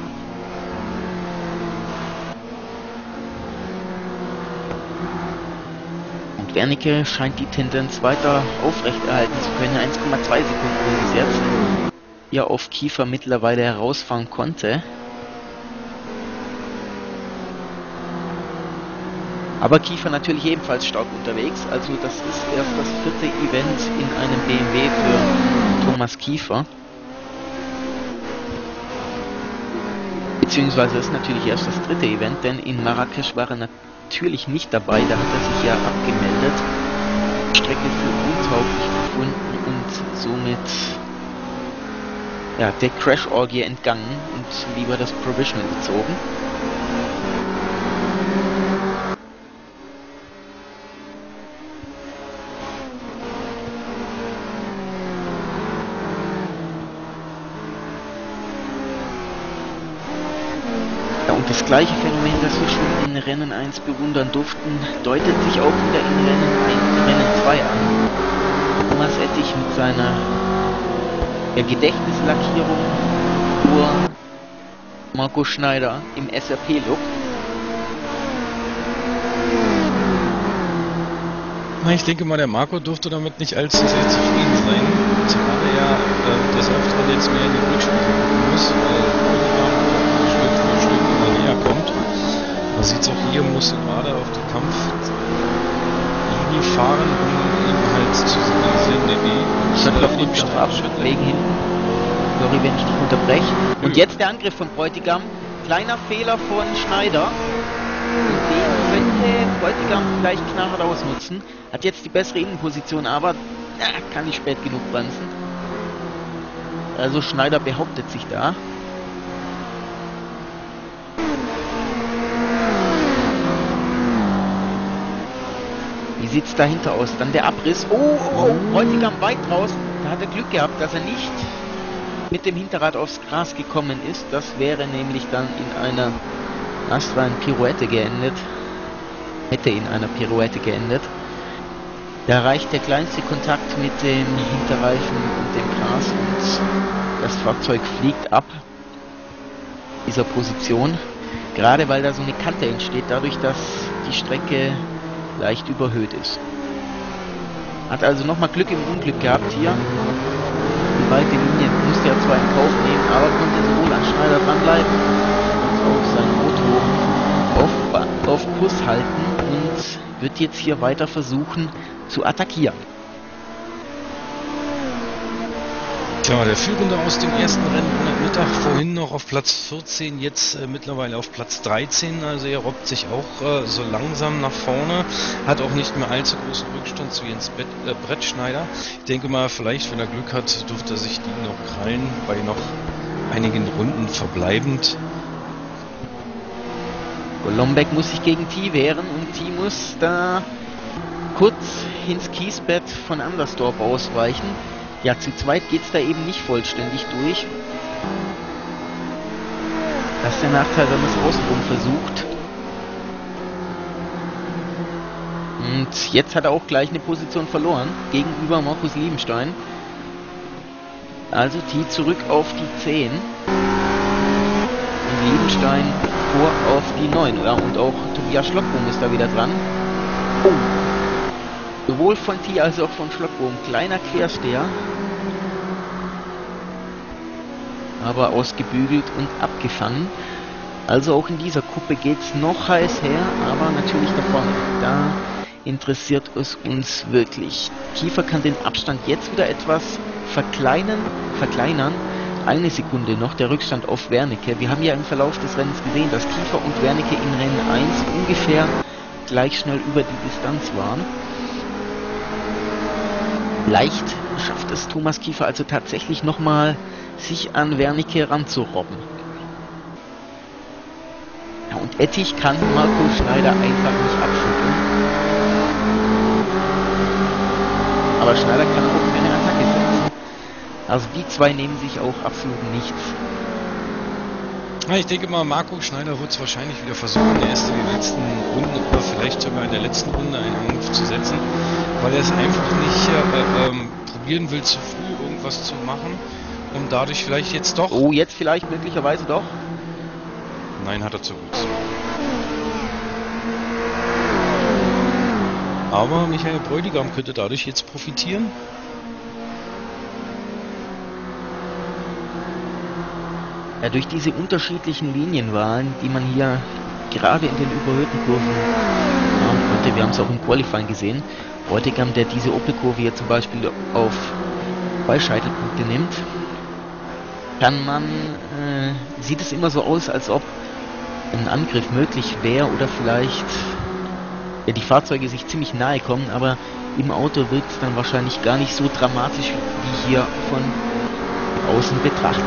Und Wernicke scheint die Tendenz weiter aufrechterhalten zu können, eins Komma zwei Sekunden bis jetzt, die er auf Kiefer mittlerweile herausfahren konnte. Aber Kiefer natürlich ebenfalls stark unterwegs, also das ist erst das vierte Event in einem B M W für Thomas Kiefer. Beziehungsweise ist natürlich erst das dritte Event, denn in Marrakesch war er natürlich nicht dabei, da hat er sich ja abgemeldet, Strecke für untauglich gefunden und somit ja, der Crash-Orgie entgangen und lieber das Provisional gezogen. Das gleiche Phänomen, das wir schon in Rennen eins bewundern durften, deutet sich auch wieder in Rennen, Rennen zwei an. Thomas Ettich mit seiner ja, Gedächtnislackierung vor Marco Schneider im S R P-Look. Na, ich denke mal, der Marco durfte damit nicht allzu sehr zufrieden sein, zumal er ja äh, des Öfteren jetzt mehr in den Rückspiel gucken muss, weil er Stück für Stück immer näher kommt. Man sieht es auch hier, muss gerade auf die Kampflinie fahren, um ihm halt zu signalisieren, nee, nee, Schöttler nimmt auf ab, wegen hinten. Sorry, wenn ich dich unterbreche. Und Nö. jetzt der Angriff von Bräutigam. Kleiner Fehler von Schneider. Und den könnte Bräutigam gleich knallhart ausnutzen. Hat jetzt die bessere Innenposition, aber na, kann nicht spät genug bremsen. Also Schneider behauptet sich da. Wie sieht's dahinter aus? Dann der Abriss. Oh, oh, oh, Bräutigam weit raus. Da hat er Glück gehabt, dass er nicht mit dem Hinterrad aufs Gras gekommen ist. Das wäre nämlich dann in einer astreinen Pirouette geendet. Hätte in einer Pirouette geendet. Da reicht der kleinste Kontakt mit dem Hinterreifen und dem Gras und das Fahrzeug fliegt ab dieser Position. Gerade weil da so eine Kante entsteht, dadurch, dass die Strecke leicht überhöht ist. Hat also nochmal Glück im Unglück gehabt hier. Die weite Linie musste er zwar in Kauf nehmen, aber konnte sowohl an Schneider dranbleiben als auch sein Auto auf, auf Kurs halten und wird jetzt hier weiter versuchen zu attackieren. Tja, der Führende aus dem ersten Rennen am Mittag, vorhin noch auf Platz vierzehn, jetzt äh, mittlerweile auf Platz dreizehn, also er robbt sich auch äh, so langsam nach vorne, hat auch nicht mehr allzu großen Rückstand zu Jens Bet äh, Brettschneider. Ich denke mal, vielleicht, wenn er Glück hat, dürfte er sich die noch krallen, bei noch einigen Runden verbleibend. Golombek muss sich gegen T wehren und T muss da kurz ins Kiesbett von Andersdorf ausweichen. Ja, zu zweit geht es da eben nicht vollständig durch. Das ist der Nachteil, wenn man es außenrum versucht. Und jetzt hat er auch gleich eine Position verloren gegenüber Markus Liebenstein. Also T zurück auf die zehn. Und Liebenstein vor auf die neun. Ja, und auch Tobias Schlockbohm ist da wieder dran. Oh. Sowohl von T als auch von Schlockbohm. Kleiner Quersteher. Aber ausgebügelt und abgefangen. Also auch in dieser Kuppe geht es noch heiß her, aber natürlich da vorne. Da interessiert es uns wirklich. Kiefer kann den Abstand jetzt wieder etwas verkleinern. verkleinern. Eine Sekunde noch, der Rückstand auf Wernicke. Wir haben ja im Verlauf des Rennens gesehen, dass Kiefer und Wernicke in Rennen eins ungefähr gleich schnell über die Distanz waren. Leicht schafft es Thomas Kiefer also tatsächlich nochmal, sich an Wernicke ranzurobben. Ja, und Ettich kann Marco Schneider einfach nicht abschütteln. Aber Schneider kann auch keine Attacke setzen. Also die zwei nehmen sich auch absolut nichts. Ja, ich denke mal, Marco Schneider wird es wahrscheinlich wieder versuchen, erst in den letzten Runden oder vielleicht sogar in der letzten Runde einen Angriff zu setzen, weil er es einfach nicht äh, ähm, probieren will, zu früh irgendwas zu machen, um dadurch vielleicht jetzt doch... Oh, jetzt vielleicht möglicherweise doch. Nein, hat er zu gut. Aber Michael Bräutigam könnte dadurch jetzt profitieren. Ja, durch diese unterschiedlichen Linienwahlen, die man hier gerade in den überhöhten Kurven haben konnte, wir haben es auch im Qualifying gesehen, Bräutigam, der diese Opelkurve hier zum Beispiel auf zwei Scheitelpunkte nimmt, kann man, äh, sieht es immer so aus, als ob ein Angriff möglich wäre oder vielleicht ja, die Fahrzeuge sich ziemlich nahe kommen, aber im Auto wirkt es dann wahrscheinlich gar nicht so dramatisch wie hier von außen betrachtet.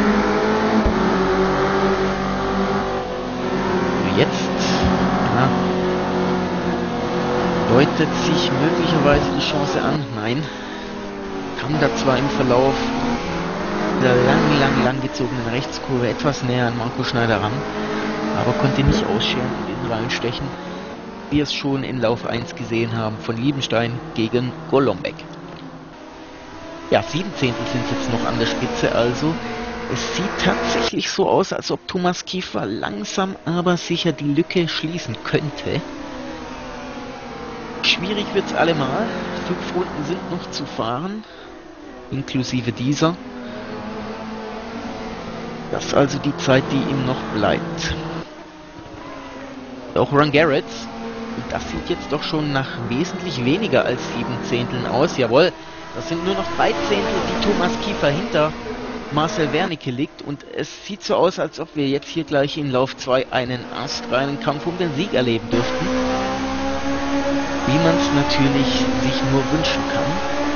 Jetzt ja, deutet sich möglicherweise die Chance an. Nein, kam da zwar im Verlauf der lang, lang, lang gezogenen Rechtskurve etwas näher an Marco Schneider ran, aber konnte nicht ausscheren und in Reihen stechen, wie wir es schon in Lauf eins gesehen haben von Liebenstein gegen Golombek. Ja, sieben Zehntel sind jetzt noch an der Spitze, also es sieht tatsächlich so aus, als ob Thomas Kiefer langsam aber sicher die Lücke schließen könnte. schwierig wird es allemal. Fünf Runden sind noch zu fahren, inklusive dieser. Das ist also die Zeit, die ihm noch bleibt. Auch Ron Garrett. Und das sieht jetzt doch schon nach wesentlich weniger als sieben Zehnteln aus. Jawohl, das sind nur noch drei Zehntel, die Thomas Kiefer hinter Marcel Wernicke liegt. Und es sieht so aus, als ob wir jetzt hier gleich in Lauf zwei einen astreinen Kampf um den Sieg erleben dürften. Wie man es natürlich sich nur wünschen kann.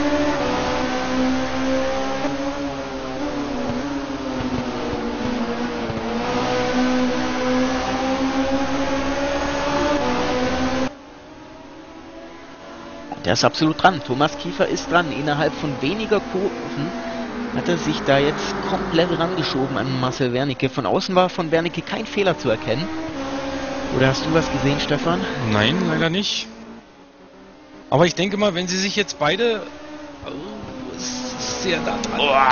Der ist absolut dran. Thomas Kiefer ist dran. Innerhalb von weniger Kurven hat er sich da jetzt komplett rangeschoben an Marcel Wernicke. Von außen war von Wernicke kein Fehler zu erkennen. Oder hast du was gesehen, Stefan? Nein, leider nicht. Aber ich denke mal, wenn sie sich jetzt beide... Oh, ist sehr nah dran. Oh.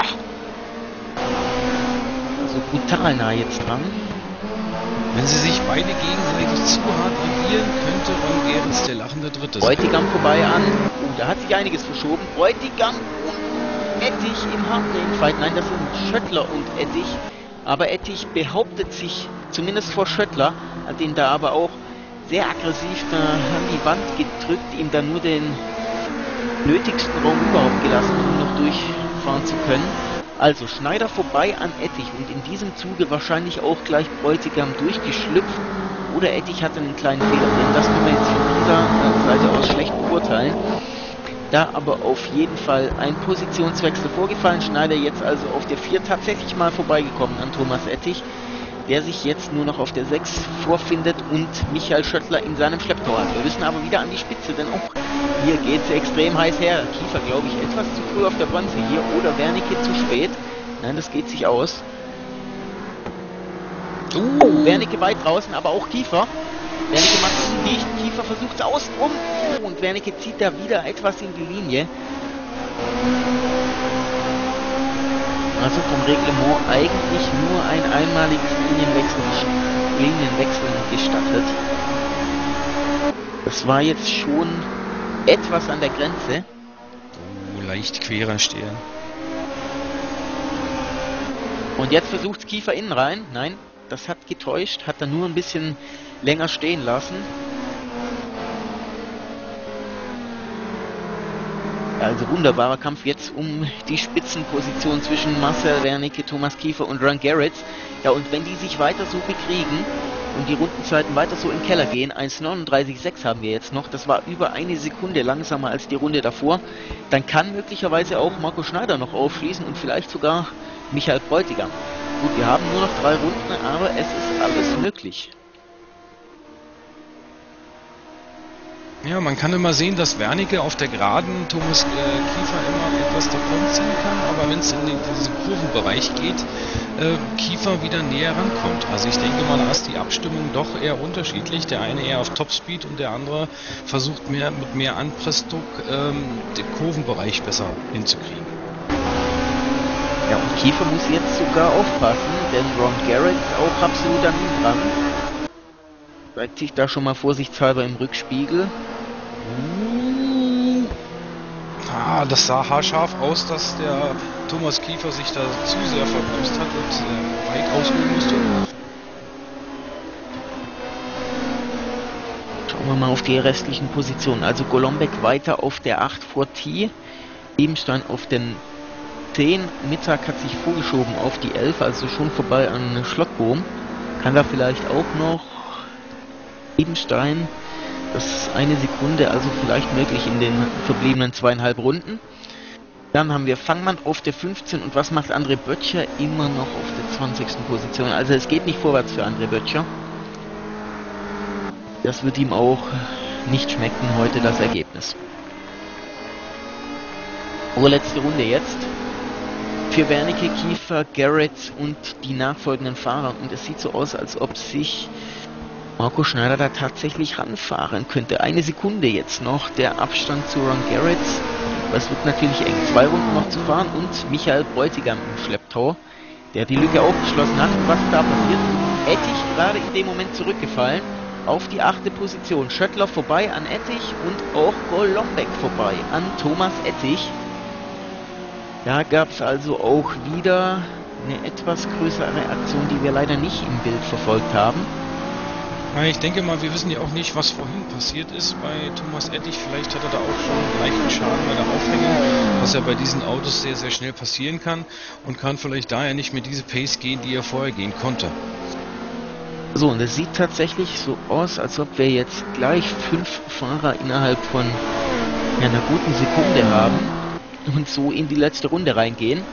Also brutal nah jetzt dran. Wenn sie sich beide gegenseitig zu hart agieren, könnte Ron Garrett der lachende Dritte sein. Bräutigam vorbei an. Oh, da hat sich einiges verschoben. Bräutigam und Ettich im Hardlane-Fight. Nein, das sind Schöttler und Ettich. Aber Ettich behauptet sich zumindest vor Schöttler, hat ihn da aber auch sehr aggressiv da an die Wand gedrückt, ihm da nur den nötigsten Raum überhaupt gelassen, um noch durchfahren zu können. Also Schneider vorbei an Ettich und in diesem Zuge wahrscheinlich auch gleich Bräutigam durchgeschlüpft. Oder Ettich hatte einen kleinen Fehler drin, das können wir jetzt von dieser Seite aus schlecht beurteilen. Da aber auf jeden Fall ein Positionswechsel vorgefallen. Schneider jetzt also auf der vier tatsächlich mal vorbeigekommen an Thomas Ettich, der sich jetzt nur noch auf der sechs vorfindet und Michael Schöttler in seinem Schlepptau hat. Wir müssen aber wieder an die Spitze, denn auch hier geht es extrem heiß her. Kiefer, glaube ich, etwas zu früh auf der Bremse hier oder Wernicke zu spät. Nein, das geht sich aus. Oh, Wernicke weit draußen, aber auch Kiefer. Wernicke macht es nicht, Kiefer versucht es außen rum. Oh, und Wernicke zieht da wieder etwas in die Linie. Also vom Reglement eigentlich nur ein einmaliges Linienwechsel, Linienwechsel gestattet. Das war jetzt schon etwas an der Grenze. Oh, leicht querer Stern. Und jetzt versucht Kiefer innen rein. Nein, das hat getäuscht. Hat er nur ein bisschen länger stehen lassen. Also wunderbarer Kampf jetzt um die Spitzenposition zwischen Marcel Wernicke, Thomas Kiefer und Ron Garrett. Ja, und wenn die sich weiter so bekriegen und die Rundenzeiten weiter so im Keller gehen, eins neununddreißig Komma sechs haben wir jetzt noch, das war über eine Sekunde langsamer als die Runde davor, dann kann möglicherweise auch Marco Schneider noch aufschließen und vielleicht sogar Michael Bräutigam. Gut, wir haben nur noch drei Runden, aber es ist alles möglich. Ja, man kann immer sehen, dass Wernicke auf der Geraden Thomas äh, Kiefer immer etwas davonziehen kann, aber wenn es in den, diesen Kurvenbereich geht, äh, Kiefer wieder näher rankommt. Also ich denke mal, da ist die Abstimmung doch eher unterschiedlich. Der eine eher auf Topspeed und der andere versucht mehr mit mehr Anpressdruck ähm, den Kurvenbereich besser hinzukriegen. Ja, und Kiefer muss jetzt sogar aufpassen, denn Ron Garrett ist auch absolut an ihm dran. Zeigt sich da schon mal vorsichtshalber im Rückspiegel. Uh. Ah, das sah haarscharf aus, dass der Thomas Kiefer sich da zu sehr verbremst hat und äh, weit ausholen musste. Schauen wir mal auf die restlichen Positionen. Also Golombek weiter auf der acht vor T. Ebenstein auf den zehn. Mittag hat sich vorgeschoben auf die elf, also schon vorbei an Schlottbohm. Kann da vielleicht auch noch Ebenstein, das ist eine Sekunde, also vielleicht möglich in den verbliebenen zweieinhalb Runden. Dann haben wir Fangmann auf der fünfzehn und was macht André Böttcher? Immer noch auf der zwanzigsten Position. Also es geht nicht vorwärts für André Böttcher. Das wird ihm auch nicht schmecken heute, das Ergebnis. Vorletzte Runde jetzt. Für Wernicke, Kiefer, Garrett und die nachfolgenden Fahrer. Und es sieht so aus, als ob sich Marco Schneider da tatsächlich ranfahren könnte. Eine Sekunde jetzt noch der Abstand zu Ron Garrett. Es wird natürlich eng. Zwei Runden noch zu fahren und Michael Bräutigam im Schlepptau, der die Lücke aufgeschlossen hat. Und was da passiert? Ettich gerade in dem Moment zurückgefallen. auf die achte Position. Schöttler vorbei an Ettich und auch Golombek vorbei an Thomas Ettich. Da gab es also auch wieder eine etwas größere Aktion, die wir leider nicht im Bild verfolgt haben. Ich denke mal, wir wissen ja auch nicht, was vorhin passiert ist bei Thomas Ettich. Vielleicht hat er da auch schon einen leichten Schaden bei der Aufhängung, was ja bei diesen Autos sehr, sehr schnell passieren kann und kann vielleicht daher nicht mehr diese Pace gehen, die er vorher gehen konnte. So, und es sieht tatsächlich so aus, als ob wir jetzt gleich fünf Fahrer innerhalb von ja, einer guten Sekunde haben und so in die letzte Runde reingehen.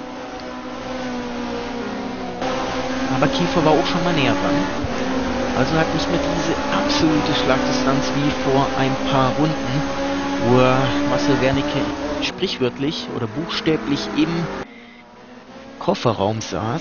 Aber Kiefer war auch schon mal näher dran. Also hat nicht mehr diese absolute Schlagdistanz wie vor ein paar Runden, wo Marcel Wernicke sprichwörtlich oder buchstäblich im Kofferraum saß.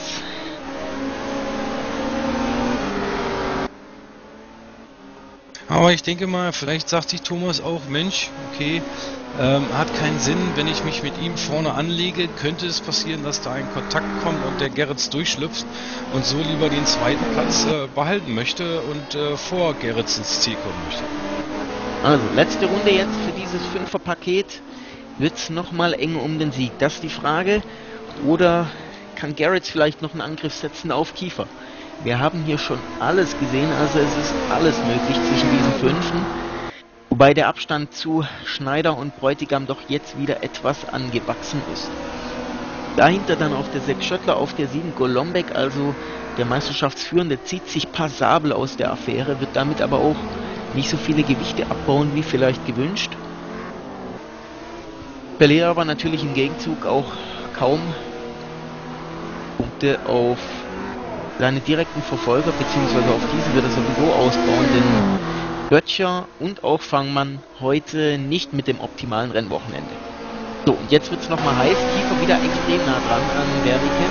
Aber ich denke mal, vielleicht sagt sich Thomas auch, Mensch, okay, ähm, hat keinen Sinn, wenn ich mich mit ihm vorne anlege, könnte es passieren, dass da ein Kontakt kommt und der Gerrits durchschlüpft und so lieber den zweiten Platz äh, behalten möchte und äh, vor Gerrits ins Ziel kommen möchte. Also, letzte Runde jetzt für dieses Fünferpaket. Wird es nochmal eng um den Sieg? Das ist die Frage. Oder kann Gerrits vielleicht noch einen Angriff setzen auf Kiefer? Wir haben hier schon alles gesehen, also es ist alles möglich zwischen diesen Fünfen. Wobei der Abstand zu Schneider und Bräutigam doch jetzt wieder etwas angewachsen ist. Dahinter dann auf der sechs Schöttler, auf der sieben Golombek, also der Meisterschaftsführende, zieht sich passabel aus der Affäre, wird damit aber auch nicht so viele Gewichte abbauen wie vielleicht gewünscht. Verliert aber natürlich im Gegenzug auch kaum Punkte auf seine direkten Verfolger, beziehungsweise auf diese wird er sowieso ausbauen, denn Böttcher und auch Fangmann heute nicht mit dem optimalen Rennwochenende. So, und jetzt wird es nochmal heiß, Kiefer wieder extrem nah dran an Wernicke.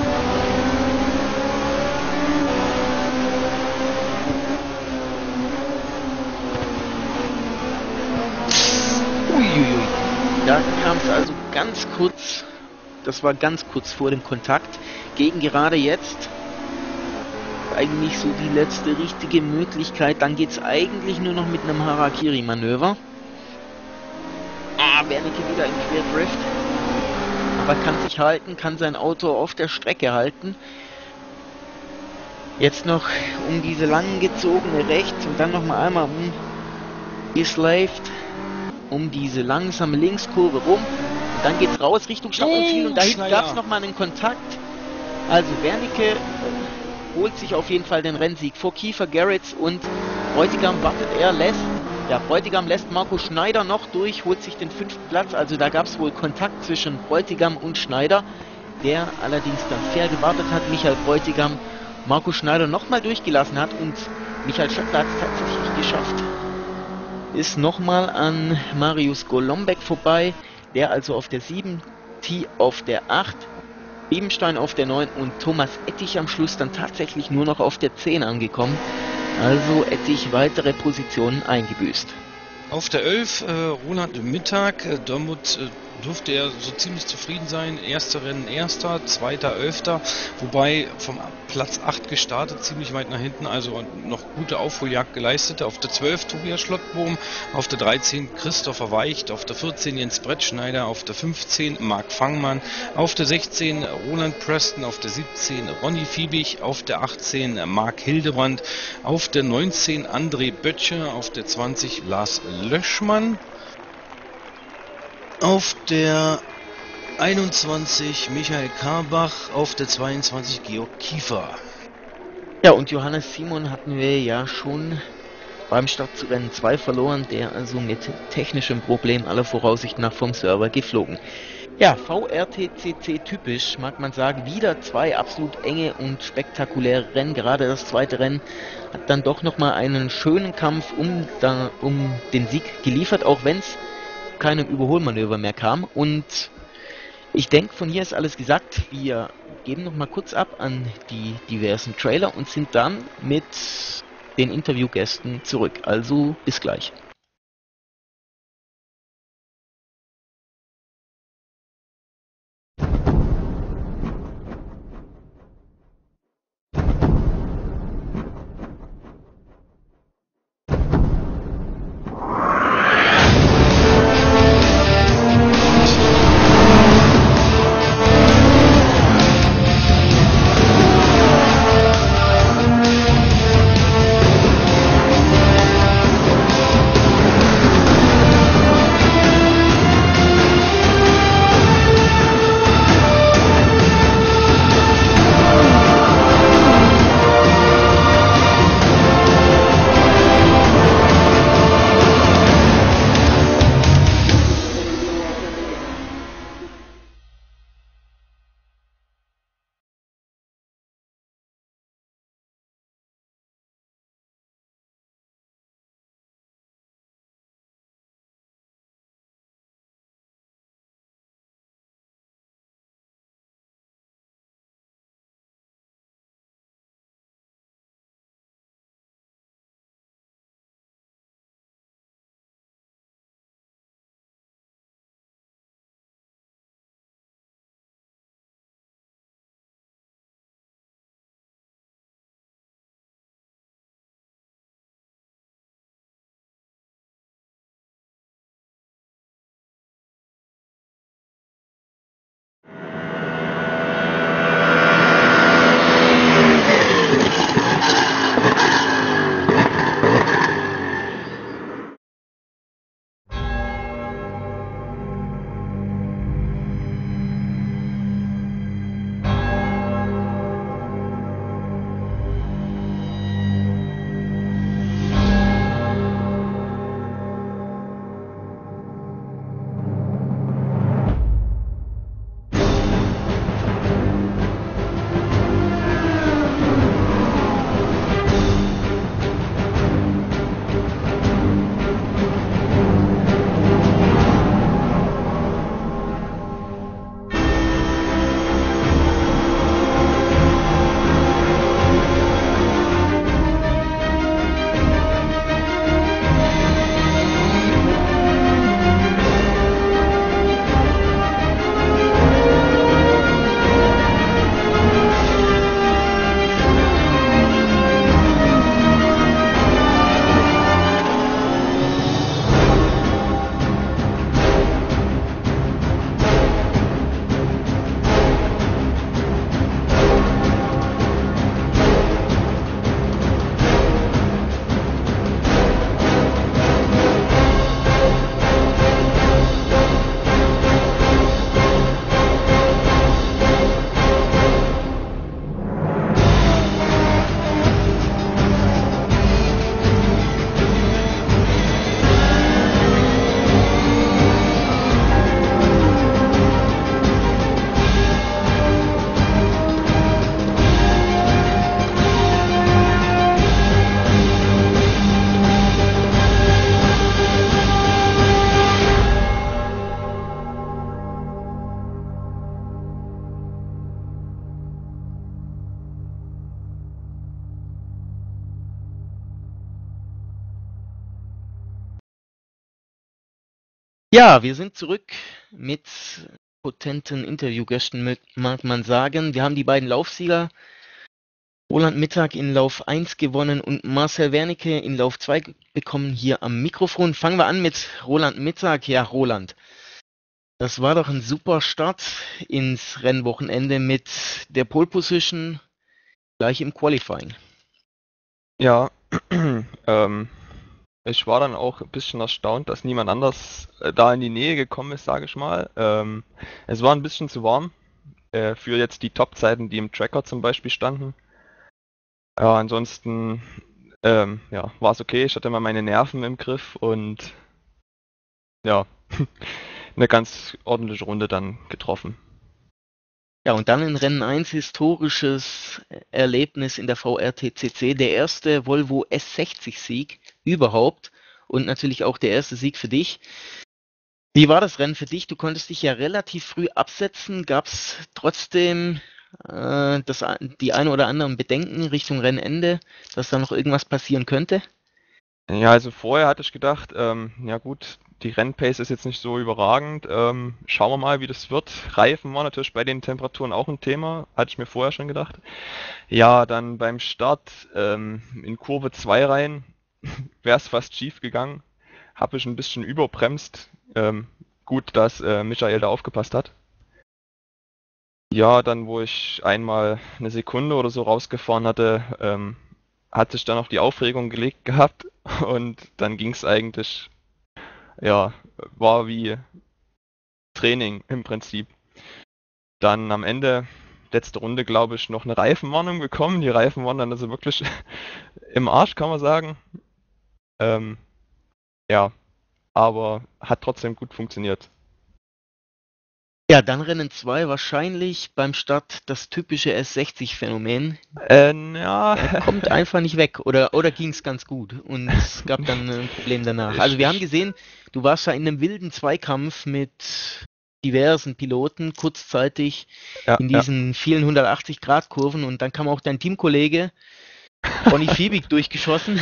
Uiuiui, da kam es also ganz kurz, das war ganz kurz vor dem Kontakt, gegen gerade jetzt. Eigentlich so die letzte richtige Möglichkeit. Dann geht es eigentlich nur noch mit einem Harakiri-Manöver. Ah, Wernicke wieder im Querdrift. Aber kann sich halten, kann sein Auto auf der Strecke halten. Jetzt noch um diese langgezogene Rechts und dann nochmal einmal um geslaved, um diese langsame Linkskurve rum. Und dann geht's raus Richtung Stadtziel oh, und da hinten gab es nochmal einen Kontakt. Also Wernicke holt sich auf jeden Fall den Rennsieg vor Kiefer, Gerrits und Bräutigam wartet er, lässt, ja, Bräutigam lässt Marco Schneider noch durch, holt sich den fünften Platz, also da gab es wohl Kontakt zwischen Bräutigam und Schneider, der allerdings dann fair gewartet hat, Michael Bräutigam Marco Schneider nochmal durchgelassen hat und Michael Schöttler hat es tatsächlich geschafft, ist nochmal an Marius Golombek vorbei, der also auf der sieben, T auf der acht, Ebenstein auf der neun und Thomas Ettich am Schluss dann tatsächlich nur noch auf der zehn angekommen. Also Ettich weitere Positionen eingebüßt. Auf der elf, äh, Roland Mittag, äh, damit äh, dürfte er so ziemlich zufrieden sein. Erster Rennen Erster, Zweiter Elfter, wobei vom Platz acht gestartet, ziemlich weit nach hinten, also noch gute Aufholjagd geleistet. Auf der zwölf Tobias Schlottbohm, auf der dreizehn Christopher Weicht, auf der vierzehn Jens Brettschneider, auf der fünfzehn Marc Fangmann, auf der sechzehn Roland Preston, auf der siebzehn Ronny Fiebig, auf der achtzehn Marc Hildebrand, auf der neunzehn André Böttcher, auf der zwanzig Lars Löschmann, auf der einundzwanzig Michael Karbach, auf der zweiundzwanzig Georg Kiefer. Ja, und Johannes Simon hatten wir ja schon beim Start zu Rennen zwei verloren, der also mit technischem Problem aller Voraussicht nach vom Server geflogen. Ja, V R T C C typisch, mag man sagen, wieder zwei absolut enge und spektakuläre Rennen. Gerade das zweite Rennen hat dann doch nochmal einen schönen Kampf um, da, um den Sieg geliefert, auch wenn es keinem Überholmanöver mehr kam. Und ich denke, von hier ist alles gesagt. Wir geben noch mal kurz ab an die diversen Trailer und sind dann mit den Interviewgästen zurück. Also bis gleich. Ja, wir sind zurück mit potenten Interviewgästen, mit- mag man sagen. Wir haben die beiden Laufsieger, Roland Mittag in Lauf eins gewonnen und Marcel Wernicke in Lauf zwei ge- bekommen hier am Mikrofon. Fangen wir an mit Roland Mittag. Ja, Roland, das war doch ein super Start ins Rennwochenende mit der Pole Position gleich im Qualifying. Ja, ähm, ich war dann auch ein bisschen erstaunt, dass niemand anders äh, da in die Nähe gekommen ist, sage ich mal. Ähm, es war ein bisschen zu warm äh, für jetzt die Top-Zeiten, die im Tracker zum Beispiel standen. Ja, ansonsten ähm, ja, war es okay. Ich hatte mal meine Nerven im Griff und ja, eine ganz ordentliche Runde dann getroffen. Ja, und dann in Rennen eins historisches Erlebnis in der V R T C C, der erste Volvo S sechzig Sieg überhaupt und natürlich auch der erste Sieg für dich. Wie war das Rennen für dich? Du konntest dich ja relativ früh absetzen. Gab es trotzdem äh, das, die ein oder anderen Bedenken Richtung Rennende, dass da noch irgendwas passieren könnte? Ja, also vorher hatte ich gedacht, ähm, ja gut, die Rennpace ist jetzt nicht so überragend. Ähm, schauen wir mal, wie das wird. Reifen war natürlich bei den Temperaturen auch ein Thema, hatte ich mir vorher schon gedacht. Ja, dann beim Start ähm, in Kurve zwei rein wäre es fast schief gegangen. Habe ich ein bisschen überbremst. Ähm, gut, dass äh, Michael da aufgepasst hat. Ja, dann wo ich einmal eine Sekunde oder so rausgefahren hatte, ähm, hat sich dann auch die Aufregung gelegt gehabt und dann ging es eigentlich, ja, war wie Training im Prinzip. Dann am Ende, letzte Runde, glaube ich, noch eine Reifenwarnung bekommen. Die Reifen waren dann also wirklich im Arsch, kann man sagen. Ähm, ja, aber hat trotzdem gut funktioniert. Ja, dann Rennen zwei wahrscheinlich beim Start das typische S sechzig Phänomen. Äh, ja, Er kommt einfach nicht weg oder, oder ging es ganz gut und es gab dann ein Problem danach. Also ich, wir haben ich, gesehen, du warst ja in einem wilden Zweikampf mit diversen Piloten kurzzeitig ja, in ja. diesen vielen hundertachtzig Grad Kurven und dann kam auch dein Teamkollege Ronny Fiebig durchgeschossen.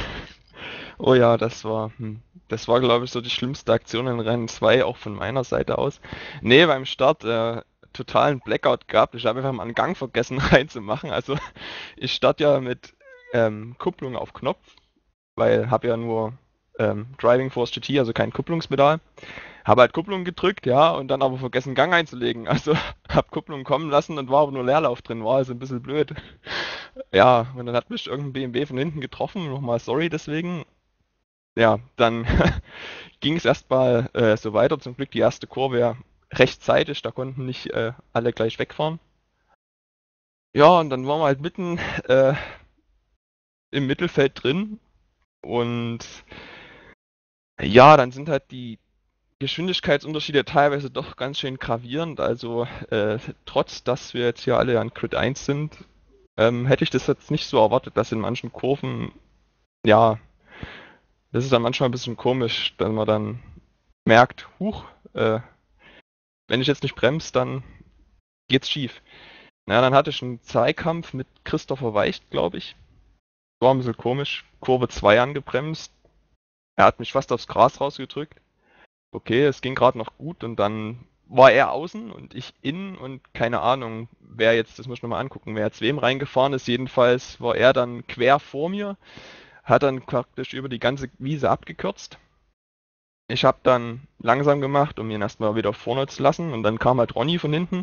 Oh ja, das war, hm, das war, glaube ich, so die schlimmste Aktion in Rennen zwei, auch von meiner Seite aus. Nee, beim Start äh, totalen Blackout gehabt. Ich habe einfach mal einen Gang vergessen reinzumachen. Also ich starte ja mit ähm, Kupplung auf Knopf, weil habe ja nur ähm, Driving Force G T, also kein Kupplungspedal. Habe halt Kupplung gedrückt, ja, und dann aber vergessen Gang einzulegen. Also habe Kupplung kommen lassen und war aber nur Leerlauf drin, war also ein bisschen blöd. Ja, und dann hat mich irgendein B M W von hinten getroffen, nochmal sorry deswegen. Ja, dann ging es erstmal äh, so weiter. Zum Glück die erste Kurve ja rechtzeitig, da konnten nicht äh, alle gleich wegfahren. Ja, und dann waren wir halt mitten äh, im Mittelfeld drin und ja, dann sind halt die Geschwindigkeitsunterschiede teilweise doch ganz schön gravierend. Also äh, trotz, dass wir jetzt hier alle an Grid eins sind, ähm, hätte ich das jetzt nicht so erwartet, dass in manchen Kurven, ja, das ist dann manchmal ein bisschen komisch, wenn man dann merkt, huch, äh, wenn ich jetzt nicht bremse, dann geht's schief. Na, dann hatte ich einen Zweikampf mit Christopher Weicht, glaube ich. War ein bisschen komisch. Kurve zwei angebremst. Er hat mich fast aufs Gras rausgedrückt. Okay, es ging gerade noch gut und dann war er außen und ich innen und keine Ahnung, wer jetzt, das muss ich nochmal angucken, wer jetzt wem reingefahren ist. Jedenfalls war er dann quer vor mir, hat dann praktisch über die ganze Wiese abgekürzt. Ich habe dann langsam gemacht, um ihn erstmal wieder vorne zu lassen und dann kam halt Ronny von hinten.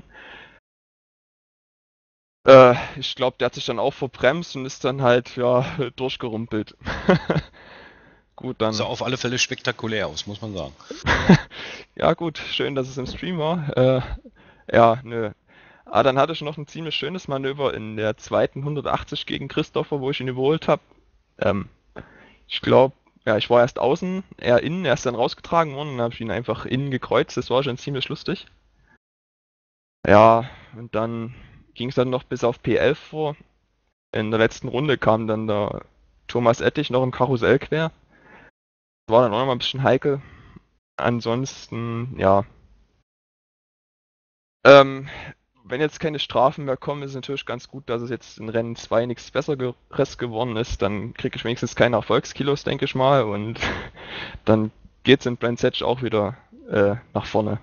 Äh, ich glaube, der hat sich dann auch verbremst und ist dann halt, ja, durchgerumpelt. Gut, dann. Sah auf alle Fälle spektakulär aus, muss man sagen. Ja, gut, schön, dass es im Stream war. Äh, ja, nö. Ah, dann hatte ich noch ein ziemlich schönes Manöver in der zweiten hundertachtzig gegen Christopher, wo ich ihn überholt habe. Ähm, ich glaube, ja, ich war erst außen, er innen, er ist dann rausgetragen worden und dann habe ich ihn einfach innen gekreuzt. Das war schon ziemlich lustig. Ja, und dann ging es dann noch bis auf P elf vor. In der letzten Runde kam dann der Thomas Ettich noch im Karussell quer. War dann auch noch mal ein bisschen heikel. Ansonsten, ja. Ähm, wenn jetzt keine Strafen mehr kommen, ist es natürlich ganz gut, dass es jetzt in Rennen zwei nichts Besseres geworden ist. Dann kriege ich wenigstens keine Erfolgskilos, denke ich mal. Und dann geht es in Blanzetsch auch wieder äh, nach vorne.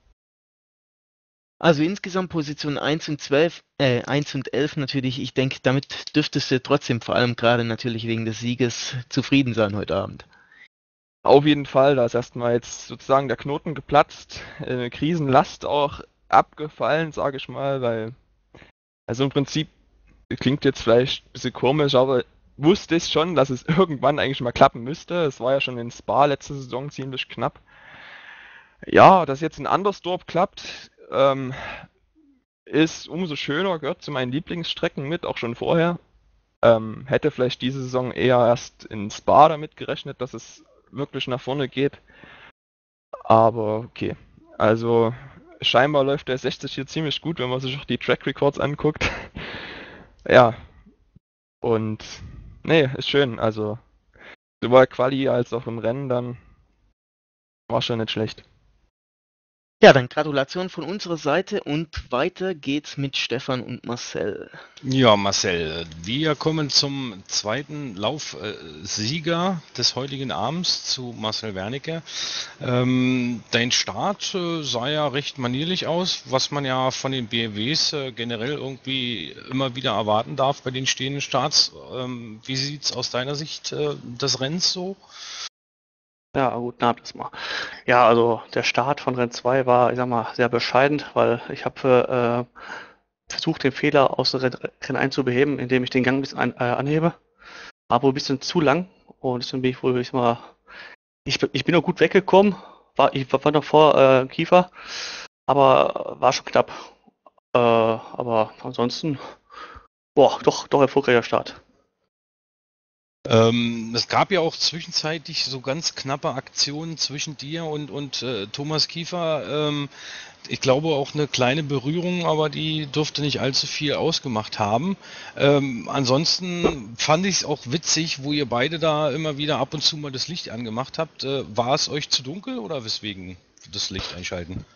Also insgesamt Position eins und zwölf, äh, eins und elf natürlich. Ich denke, damit dürftest du trotzdem vor allem gerade natürlich wegen des Sieges zufrieden sein heute Abend. Auf jeden Fall, da ist erstmal jetzt sozusagen der Knoten geplatzt, eine Krisenlast auch abgefallen, sage ich mal, weil, also im Prinzip klingt jetzt vielleicht ein bisschen komisch, aber wusste ich schon, dass es irgendwann eigentlich mal klappen müsste. Es war ja schon in Spa letzte Saison ziemlich knapp. Ja, dass jetzt in Andersdorf klappt, ähm, ist umso schöner, gehört zu meinen Lieblingsstrecken mit, auch schon vorher. Ähm, hätte vielleicht diese Saison eher erst in Spa damit gerechnet, dass es wirklich nach vorne geht. Aber okay. Also scheinbar läuft der sechzig hier ziemlich gut, wenn man sich auch die Track Records anguckt. Ja. Und nee, ist schön. Also sowohl Quali als auch im Rennen dann war schon nicht schlecht. Ja, dann Gratulation von unserer Seite und weiter geht's mit Stefan und Marcel. Ja, Marcel, wir kommen zum zweiten Laufsieger des heutigen Abends, zu Marcel Wernicke. Ähm, dein Start äh, sah ja recht manierlich aus, was man ja von den B M Ws äh, generell irgendwie immer wieder erwarten darf bei den stehenden Starts. Ähm, wie sieht's aus deiner Sicht äh, des Rennens so? Ja, guten Abend erstmal. Ja, also der Start von Renn zwei war, ich sag mal, sehr bescheiden, weil ich habe äh, versucht, den Fehler aus Renn, Renn eins zu beheben, indem ich den Gang ein bisschen ein, äh, anhebe. War wohl ein bisschen zu lang und deswegen bin ich wohl, ich sag mal, ich, bin- ich bin noch gut weggekommen, war, ich war noch vor äh, Kiefer, aber war schon knapp. Äh, aber ansonsten, boah, doch, doch erfolgreicher Start. Ähm, es gab ja auch zwischenzeitlich so ganz knappe Aktionen zwischen dir und, und äh, Thomas Kiefer. Ähm, ich glaube auch eine kleine Berührung, aber die dürfte nicht allzu viel ausgemacht haben. Ähm, ansonsten fand ich es auch witzig, wo ihr beide da immer wieder ab und zu mal das Licht angemacht habt. Äh, war es euch zu dunkel oder weswegen das Licht einschalten?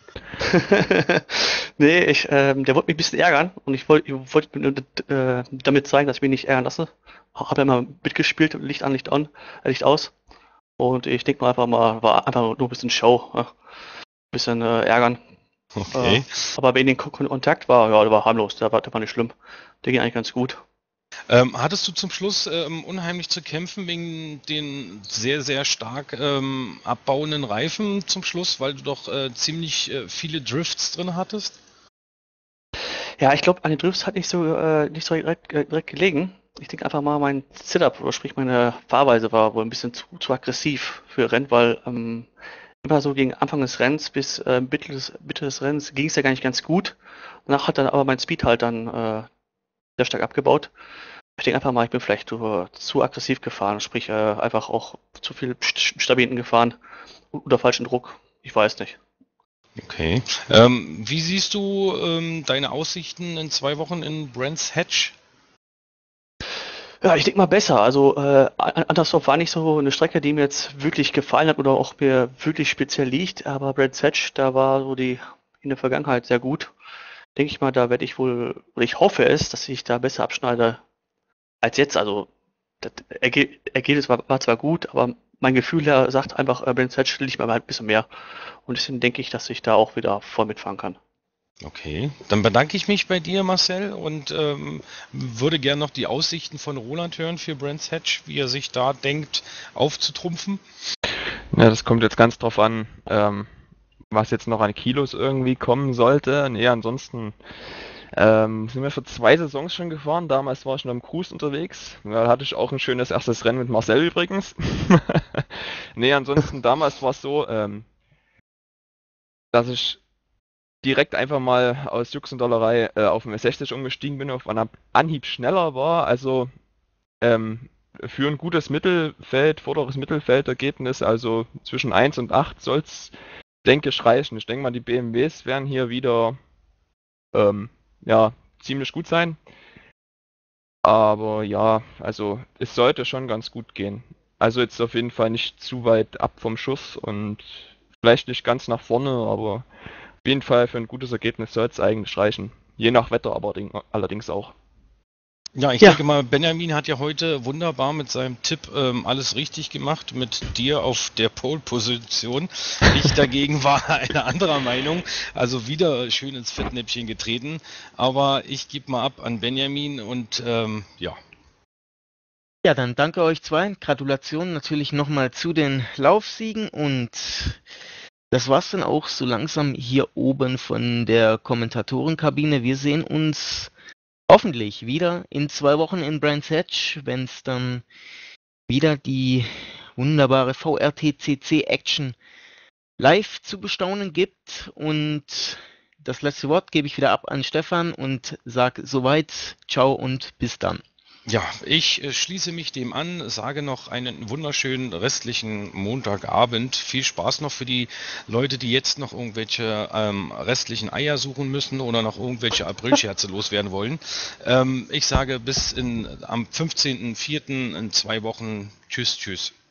Nee, ich, ähm, der wollte mich ein bisschen ärgern und ich wollte ich wollte nur, äh, damit zeigen, dass ich mich nicht ärgern lasse. Habe immer mitgespielt, Licht an, Licht an, äh, Licht aus. Und ich denke mal einfach mal, war einfach nur ein bisschen Show, ja. Ein bisschen äh, ärgern. Äh, Okay. aber wenn den Ko- Kontakt war, ja, der war harmlos, der war, der war nicht schlimm. Der ging eigentlich ganz gut. Ähm, hattest du zum Schluss ähm, unheimlich zu kämpfen wegen den sehr, sehr stark ähm, abbauenden Reifen zum Schluss, weil du doch äh, ziemlich äh, viele Drifts drin hattest? Ja, ich glaube, an den Drifts hat nicht so, äh, nicht so direkt, äh, direkt gelegen. Ich denke einfach mal, mein Setup, oder sprich meine Fahrweise war wohl ein bisschen zu, zu aggressiv für Rennen, weil ähm, immer so gegen Anfang des Rennens bis äh, Mitte des, Mitte des Rennens ging es ja gar nicht ganz gut. Danach hat dann aber mein Speed halt dann äh, sehr stark abgebaut. Ich denke einfach mal, ich bin vielleicht zu, zu aggressiv gefahren, sprich äh, einfach auch zu viel st- stabil hinten gefahren oder falschen Druck. Ich weiß nicht. Okay. Ähm, wie siehst du ähm, deine Aussichten in zwei Wochen in Brands Hatch? Ja, ich denke mal besser. Also äh, An- Andersdorf war nicht so eine Strecke, die mir jetzt wirklich gefallen hat oder auch mir wirklich speziell liegt, aber Brands Hatch, da war so die in der Vergangenheit sehr gut. Denke ich mal, da werde ich wohl, oder ich hoffe es, dass ich da besser abschneide als jetzt. Also das Erge Ergebnis war, war zwar gut, aber mein Gefühl her sagt einfach, äh, Brands Hatch liegt mir halt ein bisschen mehr. Und deswegen denke ich, dass ich da auch wieder voll mitfahren kann. Okay, dann bedanke ich mich bei dir, Marcel, und ähm, würde gerne noch die Aussichten von Roland hören für Brands Hatch, wie er sich da denkt, aufzutrumpfen. Ja, das kommt jetzt ganz drauf an, ähm, was jetzt noch an Kilos irgendwie kommen sollte. Nee, ansonsten ähm, sind wir für zwei Saisons schon gefahren. Damals war ich noch im Cruise unterwegs. Da hatte ich auch ein schönes erstes Rennen mit Marcel übrigens. Nee, ansonsten damals war es so, ähm, dass ich direkt einfach mal aus Jux und Dollerei äh, auf den S sechzig umgestiegen bin, auf einen Anhieb schneller war. Also ähm, für ein gutes Mittelfeld, vorderes Mittelfeldergebnis, also zwischen eins und acht soll es, denke ich, reichen. Ich denke mal, die B M Ws werden hier wieder ähm, ja, ziemlich gut sein. Aber ja, also es sollte schon ganz gut gehen. Also jetzt auf jeden Fall nicht zu weit ab vom Schuss und vielleicht nicht ganz nach vorne, aber auf jeden Fall für ein gutes Ergebnis soll es eigentlich reichen. Je nach Wetter aber allerdings auch. Ja, ich Ja. denke mal, Benjamin hat ja heute wunderbar mit seinem Tipp ähm, alles richtig gemacht, mit dir auf der Pole-Position. Ich dagegen war einer anderer Meinung, also wieder schön ins Fettnäpfchen getreten. Aber ich gebe mal ab an Benjamin und ähm, ja. Ja, dann danke euch zwei. Gratulation natürlich nochmal zu den Laufsiegen und das war's dann auch so langsam hier oben von der Kommentatorenkabine. Wir sehen uns hoffentlich wieder in zwei Wochen in Brands Hatch, wenn es dann wieder die wunderbare V R T C C Action live zu bestaunen gibt. Und das letzte Wort gebe ich wieder ab an Stefan und sage soweit ciao und bis dann. Ja, ich äh, schließe mich dem an, sage noch einen wunderschönen restlichen Montagabend. Viel Spaß noch für die Leute, die jetzt noch irgendwelche ähm, restlichen Eier suchen müssen oder noch irgendwelche Aprilscherze loswerden wollen. Ähm, ich sage bis in, am fünfzehnten vierten in zwei Wochen. Tschüss, tschüss.